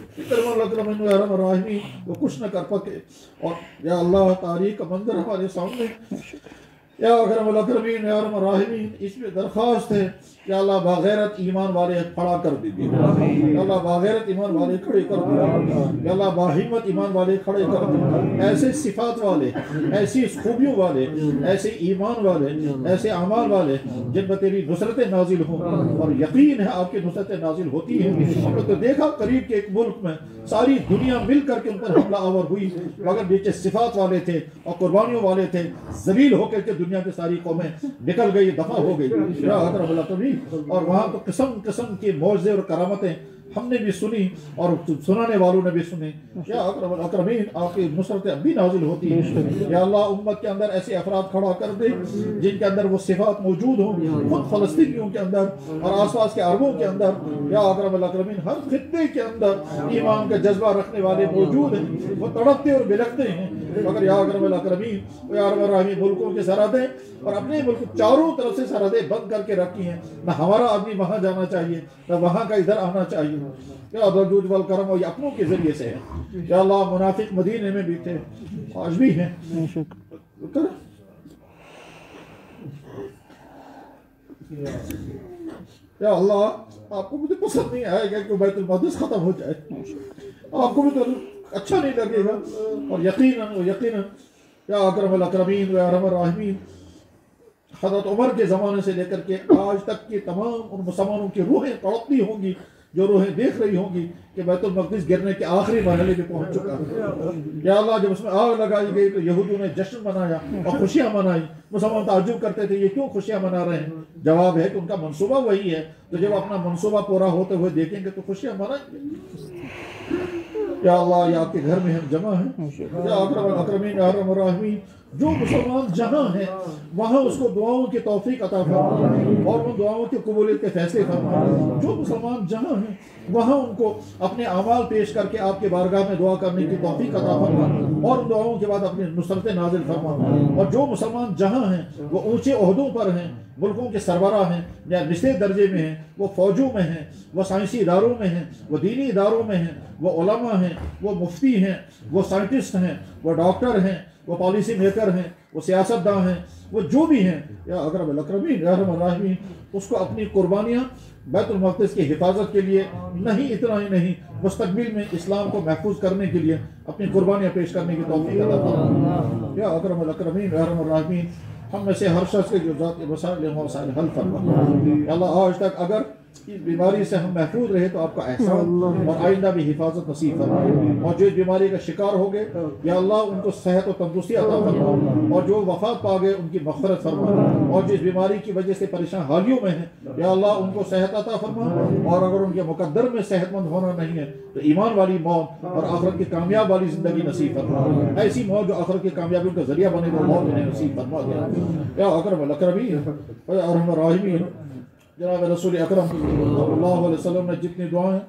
Speaker 2: वो कुछ न कर पाते। और या अल्लाह तारीख का मंजर हमारे सामने, या अकरम अकरमीन या अरहम अर्राहिमीन, इसमें दरख्वास्त है या अल्लाह बागैरत ईमान वाले खड़ा कर दीजिए, या अल्लाह बागैरत ईमान वाले खड़े कर दीजिए, या अल्लाह बाहिम्मत ईमान वाले खड़े कर दीजिए, ऐसे सिफात वाले, ऐसी खूबियों वाले, ऐसे ईमान वाले, ऐसे अमाल वाले जिन पर तेरी नुसरतें नाजिल हों, और यकीन है आपकी नुसरतें नाजिल होती हैं। हमने तो देखा करीब के एक मुल्क में सारी दुनिया मिल करके उन पर हमला आवर हुई, मगर नीचे सिफात वाले थे और कुर्बानियों वाले थे, जलील होकर के दुनिया की सारी कौमें निकल गई, दफा हो गई। और वहाँ तो किस्म किस्म के मौजे और करामतें हमने भी सुनी और सुनाने वालों ने भी सुनी। या अकरम अकरमीन आपकी नुसरतें अब भी नाजिल होती हैं। या अल्लाह उम्मत के अंदर ऐसे अफराद खड़ा कर दे जिनके अंदर वो सिफात मौजूद हों, खुद फलस्तीनियों के अंदर और आसपास के अरबों के अंदर। या अकरम अकरमीन हर खित्ते के अंदर ईमान का जज्बा रखने वाले मौजूद हैं, वो तड़पते और बिलखते हैं, मगर या अकरम अकरमीन या अरहम अर्राहिमीन मुल्कों के सरहदें और अपने मुल्क चारों तरफ से सरहदें बंद करके रखी हैं, न हमारा आदमी वहाँ जाना चाहिए न वहाँ का इधर आना चाहिए। या दलजूद वल करम और अपनों के जरिए से है। या अल्लाह मुनाफिक मदीने में भी थे, आज भी हैं। या अल्लाह आपको मुझे पसंद नहीं आएगा कि बैतुल मक़दिस खत्म हो जाए, आपको भी तो अच्छा नहीं लगेगा। और यकीनन यकीनन या अकरम अकरमीन या अरहम अर्राहिमीन हज़रत उमर के ज़माने से लेकर के आज तक के तमाम उन मुसलमानों की रूहें तड़पती होंगी, जो रूहें देख रही होंगी कि बैतुल मक़दिस गिरने के आखिरी मरहले में पहुंच चुका है। या अल्लाह जब उसमें आग लगाई गई तो यहूदियों ने जश्न मनाया और खुशियाँ मनाई। मुसलमान ताज्जुब करते थे ये क्यों खुशियाँ मना रहे हैं? जवाब है कि उनका मनसूबा वही है, तो जब अपना मनसूबा पूरा होते हुए देखेंगे तो खुशियाँ मनाएंगे। या अल्लाह या आपके घर में हम जमा हैं। या अकरम अकरमीन या अरहम अर्राहिमीन जो मुसलमान जहाँ हैं वहाँ उसको दुआओं की तौफीक अता फरमा और उन दुआओं की कबूलियत के फैसले फरमा। जो मुसलमान जहाँ हैं वहाँ उनको अपने अमाल पेश करके आपके बारगाह में दुआ करने की तौफीक अता फरमा और उन दुआओं के बाद अपनी नुसरतें नाजिल फरमा। और जो मुसलमान जहाँ हैं वो ऊँचे ओहदों पर हैं, मुल्कों के सरबराह हैं या निचले दर्जे में हैं, वो फौजों में हैं, वो साइंसी इदारों में हैं, वो दीनी इदारों में हैं, वो उलमा हैं, वो मुफ्ती हैं, वो साइंटिस्ट हैं, वो डॉक्टर हैं, वो पॉलिसी मेकर हैं, वो सियासतदान हैं, वो जो भी हैं। या अकरम अकरमीन या अरहम अर्राहिमीन उसको अपनी कुर्बानियाँ बैतुल मक़दिस की हिफाजत के लिए नहीं, इतना ही नहीं मुस्तक़बिल में इस्लाम को महफूज करने के लिए अपनी कुर्बानियाँ पेश करने की तौफीक अता फरमा। या अकरम अकरमीन या अरहम अर्राहिमीन हम में से हर शख्स के जो ज़ात मसाइल मसाइल हल फरमा। अल्लाह आज तक अगर इस बीमारी से हम महफूज रहे तो आपका एहसान और आइंदा भी हिफाजत नसीब फरमा। और जो इस बीमारी का शिकार हो गए या अल्लाह उनको सेहत और तंदुरुस्ती अता फरमा और जो वफात पा गए उनकी मग़फ़िरत फरमा। और जो इस बीमारी की वजह से परेशान हालियों में हैं या अल्लाह उनको सेहत अता फरमा। और अगर उनके मुकद्दर में सेहतमंद होना नहीं है तो ईमान वाली मौत और आखिरत की कामयाब वाली ज़िंदगी नसीब फरमा। ऐसी मौत जो आखिरत की कामयाबी का जरिया बने वो मौत उन्हें नसीब फरमा दिया। या अकरम अकरमीन या अरहम अर्राहिमीन जनाब रसूल अकरम सल्लल्लाहु अलैहि वसल्लम ने जितनी दुआएं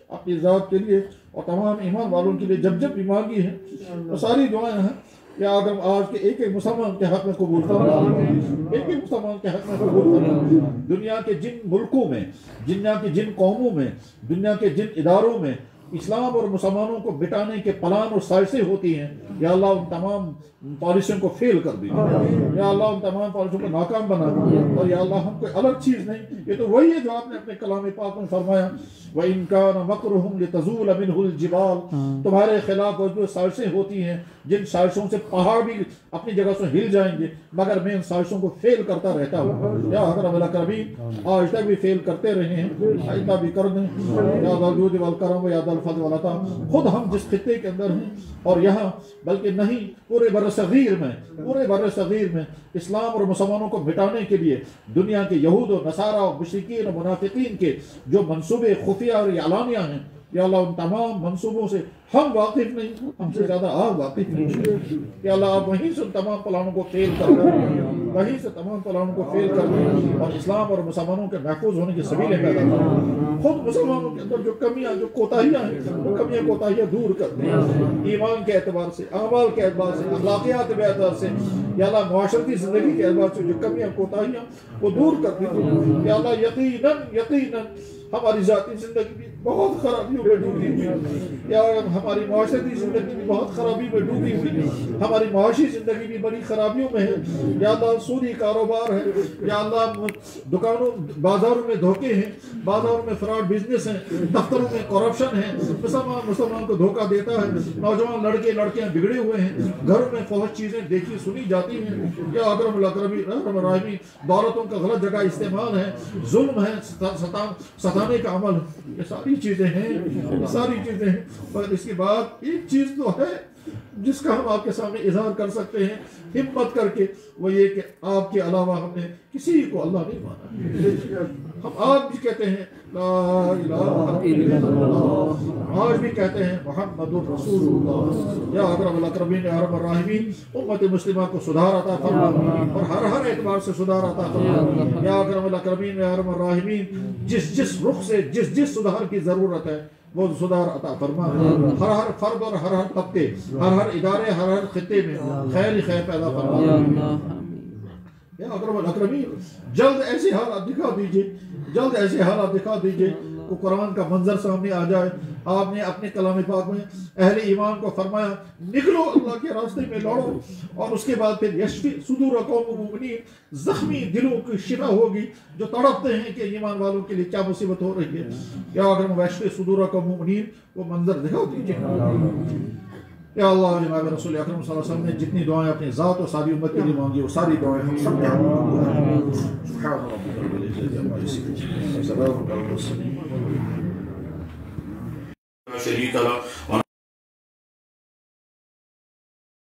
Speaker 2: اپنی ذات کے لیے اور تمام ایمان والوں کے لیے جب جب بھی مانگی ہیں وہ ساری دعائیں ہیں یا اگر آج کے ایک ایک مسلمان کے حق میں قبول فرما، ایک ایک مسلمان کے حق میں قبول فرما۔ دنیا کے جن ملکوں میں، دنیا کے جن قوموں میں، دنیا کے جن اداروں میں اسلام اور مسلمانوں کو بٹانے کے پلان اور سازشیں ہوتی ہیں، یا اللہ ان تمام پالیسیوں کو فیل کر دیجیے، یا اللہ ان تمام پالیسیوں کو ناکام بنا دیجیے، اور یا اللہ ہم کوئی الگ چیز نہیں، یہ تو وہی ہے جو آپ نے اپنے کلام پاک میں فرمایا وَإِن كَانَ مَكْرُهُمْ لِتَزُولَ مِنْهُ الْجِبَالُ، تمہارے خلاف وہ جو سازشیں ہوتی ہیں جن سازشوں سے پہاڑ بھی اپنی جگہ سے ہل جائیں گے، مگر میں ان سازشوں کو فیل کرتا رہتا ہوں، یا اکرم الاکرمین آج تک بھی فیل کرتے رہے ہیں، آئندہ بھی کر دیں، یا ذا الجود والکرم یا ذا الفضل والعطا۔ خود ہم جس خطے کے اندر ہیں اور یہاں بلکہ نہیں پورے بر صغیر میں، پورے بر صغیر میں اسلام اور مسلمانوں کو مٹانے کے لیے دنیا کے یہود و نصارہ و مشرکین و منافقین کے جو منصوبے خفیہ اور اعلانیہ ہیں، یا اللہ ان تمام منصوبوں سے ہم واقف نہیں، ہم سے زیادہ آپ واقف نہیں، یا اللہ آپ وہیں سے ان تمام پلانوں کو فیل کر دیں، وہیں سے تمام پلانوں کو فیل کر دیں اور اسلام اور مسلمانوں کے محفوظ ہونے کی سبیلیں پیدا کریں۔ خود مسلمانوں کے اندر جو کمیاں، جو کوتاہیاں ہیں، وہ کمیاں کوتاہیاں دور کر دیں، ایمان کے اعتبار سے، اعمال کے اعتبار سے، اخلاقیات کے اعتبار سے، یا اللہ معاشرتی زندگی کے اعتبار سے جو کمیاں کوتاہیاں وہ دور کر دیں، یا اللہ یقیناً یقیناً ہماری ذاتی زندگی بھی بہت خرابیوں میں ڈوبی ہوئی، یا ہماری معاشرتی زندگی بھی بہت خرابی میں ڈوبی ہوئی، ہماری معاشی زندگی بھی بڑی خرابیوں میں ہے، یا اللہ سودی کاروبار ہے، یا اللہ دکانوں بازاروں میں دھوکے ہیں، بازاروں میں فراڈ بزنس ہیں، دفتروں میں کرپشن ہے، مسلمان مسلمان کو دھوکہ دیتا ہے، نوجوان لڑکے لڑکیاں بگڑے ہوئے ہیں، گھروں میں فحش چیزیں دیکھی سنی جاتی ہیں، یا اکرم الاکرمین رحم الراحمین دولتوں کا غلط جگہ استعمال ہے، ظلم ہے، ستانے کا عمل، یہ ساری چیزیں ہیں، یہ ساری چیزیں ہیں، مگر اس کے بعد ایک چیز تو ہے جس کا ہم آپ کے سامنے اظہار کر سکتے ہیں ہمت کر کے، وہ یہ کہ آپ کے علاوہ ہم نے کسی کو اللہ نہیں مانا۔ ہم آج بھی کہتے ہیں لا الہ الا اللہ، آج بھی کہتے ہیں محمد الرسول اللہ، یا اکرم الاکرمین یا ارحم الراحمین امت مسلمہ کو سدھار عطا فرما اور ہر ہر اعتبار سے سدھار عطا فرما، یا اکرم الاکرمین یا ارحم الراحمین جس جس رخ سے جس جس سدھار کی ضرورت ہے وہ سدھار عطا فرما، ہر ہر فرد اور ہر ہر طبقے، ہر ہر ادارے، ہر ہر خطے میں خیر ہی خیر پیدا فرما۔ یا اکرم الاکرمین جلد ایسے حالات دکھا دیجئے، جلد ایسے حالات دکھا دیجئے کو قرآن کا منظر سامنے آ جائے۔ آپ نے اپنے کلام پاک میں اہل ایمان کو فرمایا نکلو اللہ کے راستے میں لڑو، اور اس کے بعد پھر یشفی صدور قوم مومنین، زخمی دلوں کی شفا ہوگی جو تڑپتے ہیں کہ ایمان والوں کے لیے کیا مصیبت ہو رہی ہے۔ یا اگر یشفی صدور قوم مومنین وہ منظر دکھا دیجئے۔ یا اللہ جناب رسول اکرم صلی اللہ علیہ وسلم نے جتنی دعائیں اپنی ذات اور ساری امت کے لیے مانگی وہ ساری دعائیں ہم سب نے سبحان ربک رب العزت عما یصفون وسلام علی المرسلین شریک اللہ